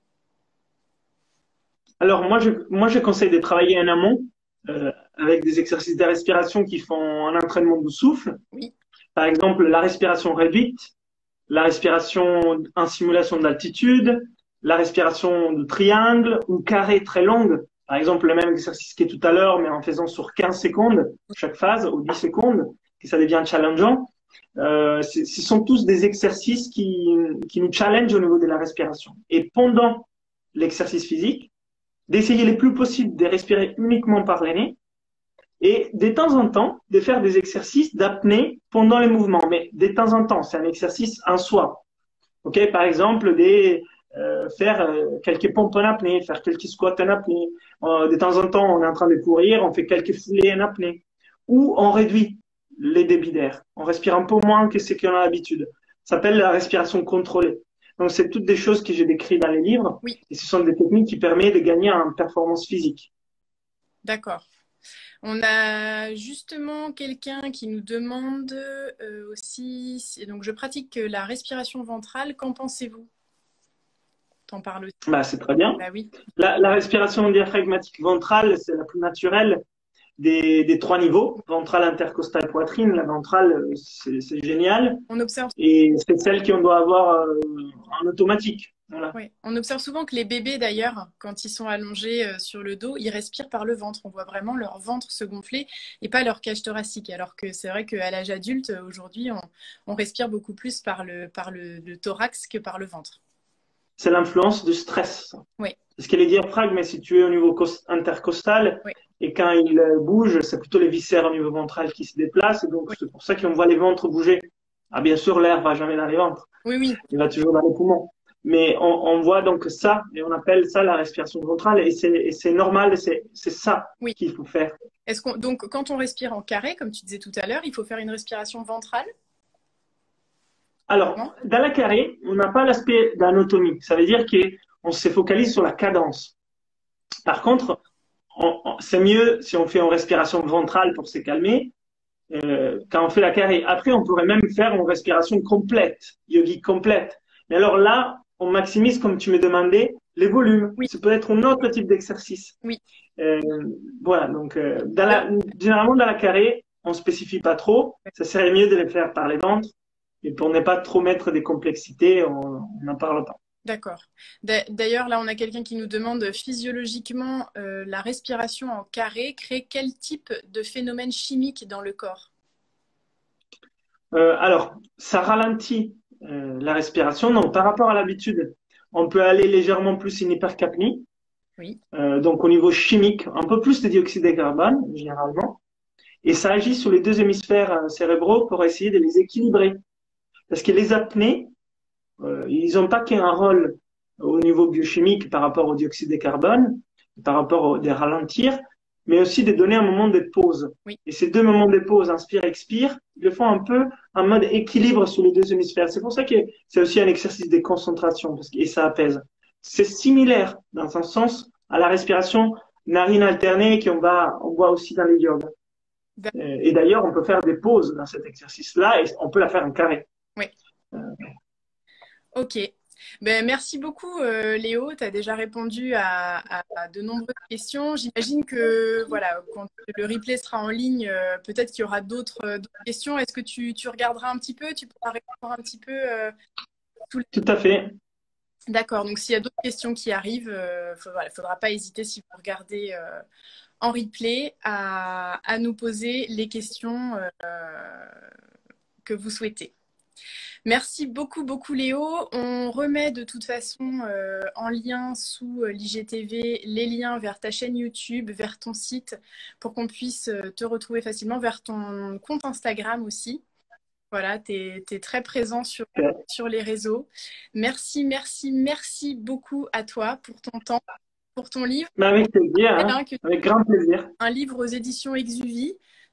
B: Alors, moi je, moi, je conseille de travailler en amont euh, avec des exercices de respiration qui font un entraînement du souffle.
A: Oui.
B: Par exemple, la respiration réduite, la respiration en simulation d'altitude, la respiration de triangle ou carré très longue. Par exemple, le même exercice que tout à l'heure, mais en faisant sur quinze secondes chaque phase ou dix secondes, et ça devient challengeant. Euh, ce sont tous des exercices qui, qui nous challengent au niveau de la respiration. Et pendant l'exercice physique, d'essayer le plus possible de respirer uniquement par le nez et de temps en temps de faire des exercices d'apnée pendant les mouvements. Mais de temps en temps, c'est un exercice en soi. Ok, par exemple, de euh, faire euh, quelques pompes en apnée, faire quelques squats en apnée. Euh, de temps en temps, on est en train de courir, on fait quelques foulées en apnée. Ou on réduit les débits d'air. On respire un peu moins que ce qu'on a l'habitude. Ça s'appelle la respiration contrôlée. Donc, c'est toutes des choses que j'ai décrites dans les livres.
A: Oui.
B: Et ce sont des techniques qui permettent de gagner en performance physique.
A: D'accord. On a justement quelqu'un qui nous demande euh, aussi, donc je pratique la respiration ventrale, qu'en pensez-vous? T'en parles aussi.
B: Bah, c'est très bien.
A: Bah oui.
B: La, la respiration diaphragmatique ventrale, c'est la plus naturelle des, des trois niveaux. Ventrale, intercostale, poitrine. La ventrale, c'est génial.
A: On observe.
B: Et c'est celle qu'on doit avoir euh, en automatique. Voilà.
A: Oui. On observe souvent que les bébés, d'ailleurs, quand ils sont allongés euh, sur le dos, ils respirent par le ventre. On voit vraiment leur ventre se gonfler et pas leur cage thoracique. Alors que c'est vrai qu'à l'âge adulte, aujourd'hui, on, on respire beaucoup plus par, le, par le, le thorax que par le ventre.
B: C'est l'influence du stress.
A: Oui.
B: Parce que les diaphragmes est situé au niveau intercostal.
A: Oui.
B: Et quand il bouge, c'est plutôt les viscères au niveau ventral qui se déplacent. Et donc, oui. C'est pour ça qu'on voit les ventres bouger. Ah, bien sûr, l'air va jamais dans les ventres.
A: Oui, oui.
B: Il va toujours dans les poumons. Mais on, on voit donc ça, et on appelle ça la respiration ventrale. Et c'est normal, c'est ça oui. qu'il faut faire.
A: Est-ce qu'on, donc, quand on respire en carré, comme tu disais tout à l'heure, il faut faire une respiration ventrale?
B: Alors, dans la carré, on n'a pas l'aspect d'anatomie. Ça veut dire qu'on se focalise sur la cadence. Par contre, c'est mieux si on fait une respiration ventrale pour se calmer euh, quand on fait la carré. Après, on pourrait même faire une respiration complète, yogique complète. Mais alors là, on maximise, comme tu me demandais, les volumes.
A: Oui.
B: Ça peut être un autre type d'exercice.
A: Oui.
B: Euh, voilà, donc euh, dans la, généralement dans la carré, on ne spécifie pas trop. Ça serait mieux de les faire par les ventres. Et pour ne pas trop mettre des complexités, on n'en parle pas.
A: D'accord. D'ailleurs, là, on a quelqu'un qui nous demande physiologiquement, euh, la respiration en carré crée quel type de phénomène chimique dans le corps?
B: euh, Alors, ça ralentit euh, la respiration. Donc, par rapport à l'habitude, on peut aller légèrement plus en hypercapnie.
A: Oui.
B: Euh, donc, au niveau chimique, un peu plus de dioxyde de carbone, généralement. Et ça agit sur les deux hémisphères cérébraux pour essayer de les équilibrer. Parce que les apnées, euh, ils n'ont pas qu'un rôle au niveau biochimique par rapport au dioxyde de carbone, par rapport au de ralentir, mais aussi de donner un moment de pause.
A: Oui.
B: Et ces deux moments de pause, inspire, expire, ils le font un peu en mode équilibre sur les deux hémisphères. C'est pour ça que c'est aussi un exercice de concentration parce que, et ça apaise. C'est similaire dans un sens à la respiration narine alternée qu'on va, on voit aussi dans les yogas. Et d'ailleurs, on peut faire des pauses dans cet exercice-là et on peut la faire en carré.
A: Oui. Euh... Ok. Ben, merci beaucoup, euh, Léo. Tu as déjà répondu à, à, à de nombreuses questions. J'imagine que voilà, quand le replay sera en ligne, euh, peut-être qu'il y aura d'autres euh, questions. Est-ce que tu, tu regarderas un petit peu? Tu pourras répondre un petit peu euh,
B: tout, les... tout à fait.
A: D'accord. Donc, s'il y a d'autres questions qui arrivent, il euh, ne voilà, faudra pas hésiter, si vous regardez euh, en replay, à, à nous poser les questions euh, que vous souhaitez. Merci beaucoup, beaucoup Léo. On remet de toute façon euh, en lien sous euh, l'I G T V les liens vers ta chaîne YouTube, vers ton site, pour qu'on puisse euh, te retrouver facilement, vers ton compte Instagram aussi. Voilà, tu es, es très présent sur, sur les réseaux. Merci, merci, merci beaucoup à toi pour ton temps, pour ton livre.
B: Mais avec plaisir, hein, avec grand plaisir.
A: Un livre aux éditions Exuvie.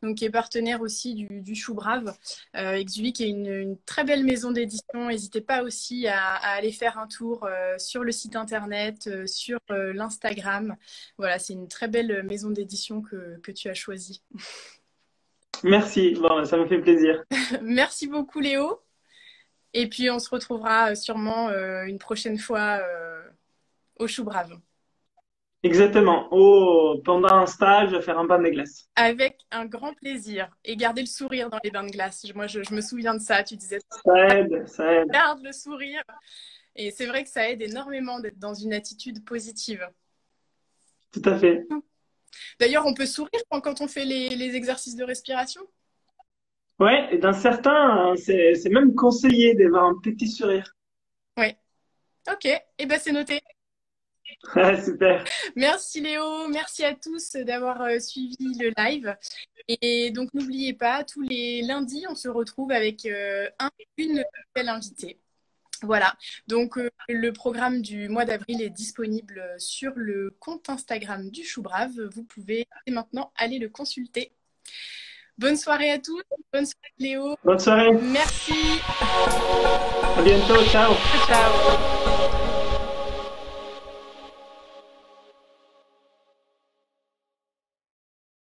A: donc qui est partenaire aussi du, du Chou Brave. Euh, Exuvie qui est une, une très belle maison d'édition. N'hésitez pas aussi à, à aller faire un tour euh, sur le site internet, euh, sur euh, l'Instagram. Voilà, c'est une très belle maison d'édition que, que tu as choisie.
B: Merci, bon, ça me fait plaisir.
A: Merci beaucoup Léo. Et puis on se retrouvera sûrement euh, une prochaine fois euh, au Chou Brave.
B: Exactement. Oh, pendant un stage, faire un bain de glace.
A: Avec un grand plaisir. Et garder le sourire dans les bains de glace. Moi, je, je me souviens de ça. Tu disais,
B: ça aide, ça aide.
A: Garde le sourire. Et c'est vrai que ça aide énormément d'être dans une attitude positive.
B: Tout à fait.
A: D'ailleurs, on peut sourire quand, quand on fait les, les exercices de respiration.
B: Ouais, et dans certains, c'est même conseillé d'avoir un petit sourire.
A: Ouais. Ok. Et eh ben c'est noté.
B: Super.
A: Merci Léo, merci à tous d'avoir euh, suivi le live. Et donc n'oubliez pas, tous les lundis, on se retrouve avec euh, un, une nouvelle invitée. Voilà, donc euh, le programme du mois d'avril est disponible sur le compte Instagram du Chou Brave. Vous pouvez maintenant aller le consulter. Bonne soirée à tous, bonne soirée Léo.
B: Bonne soirée.
A: Merci.
B: À bientôt, ciao.
A: Ciao.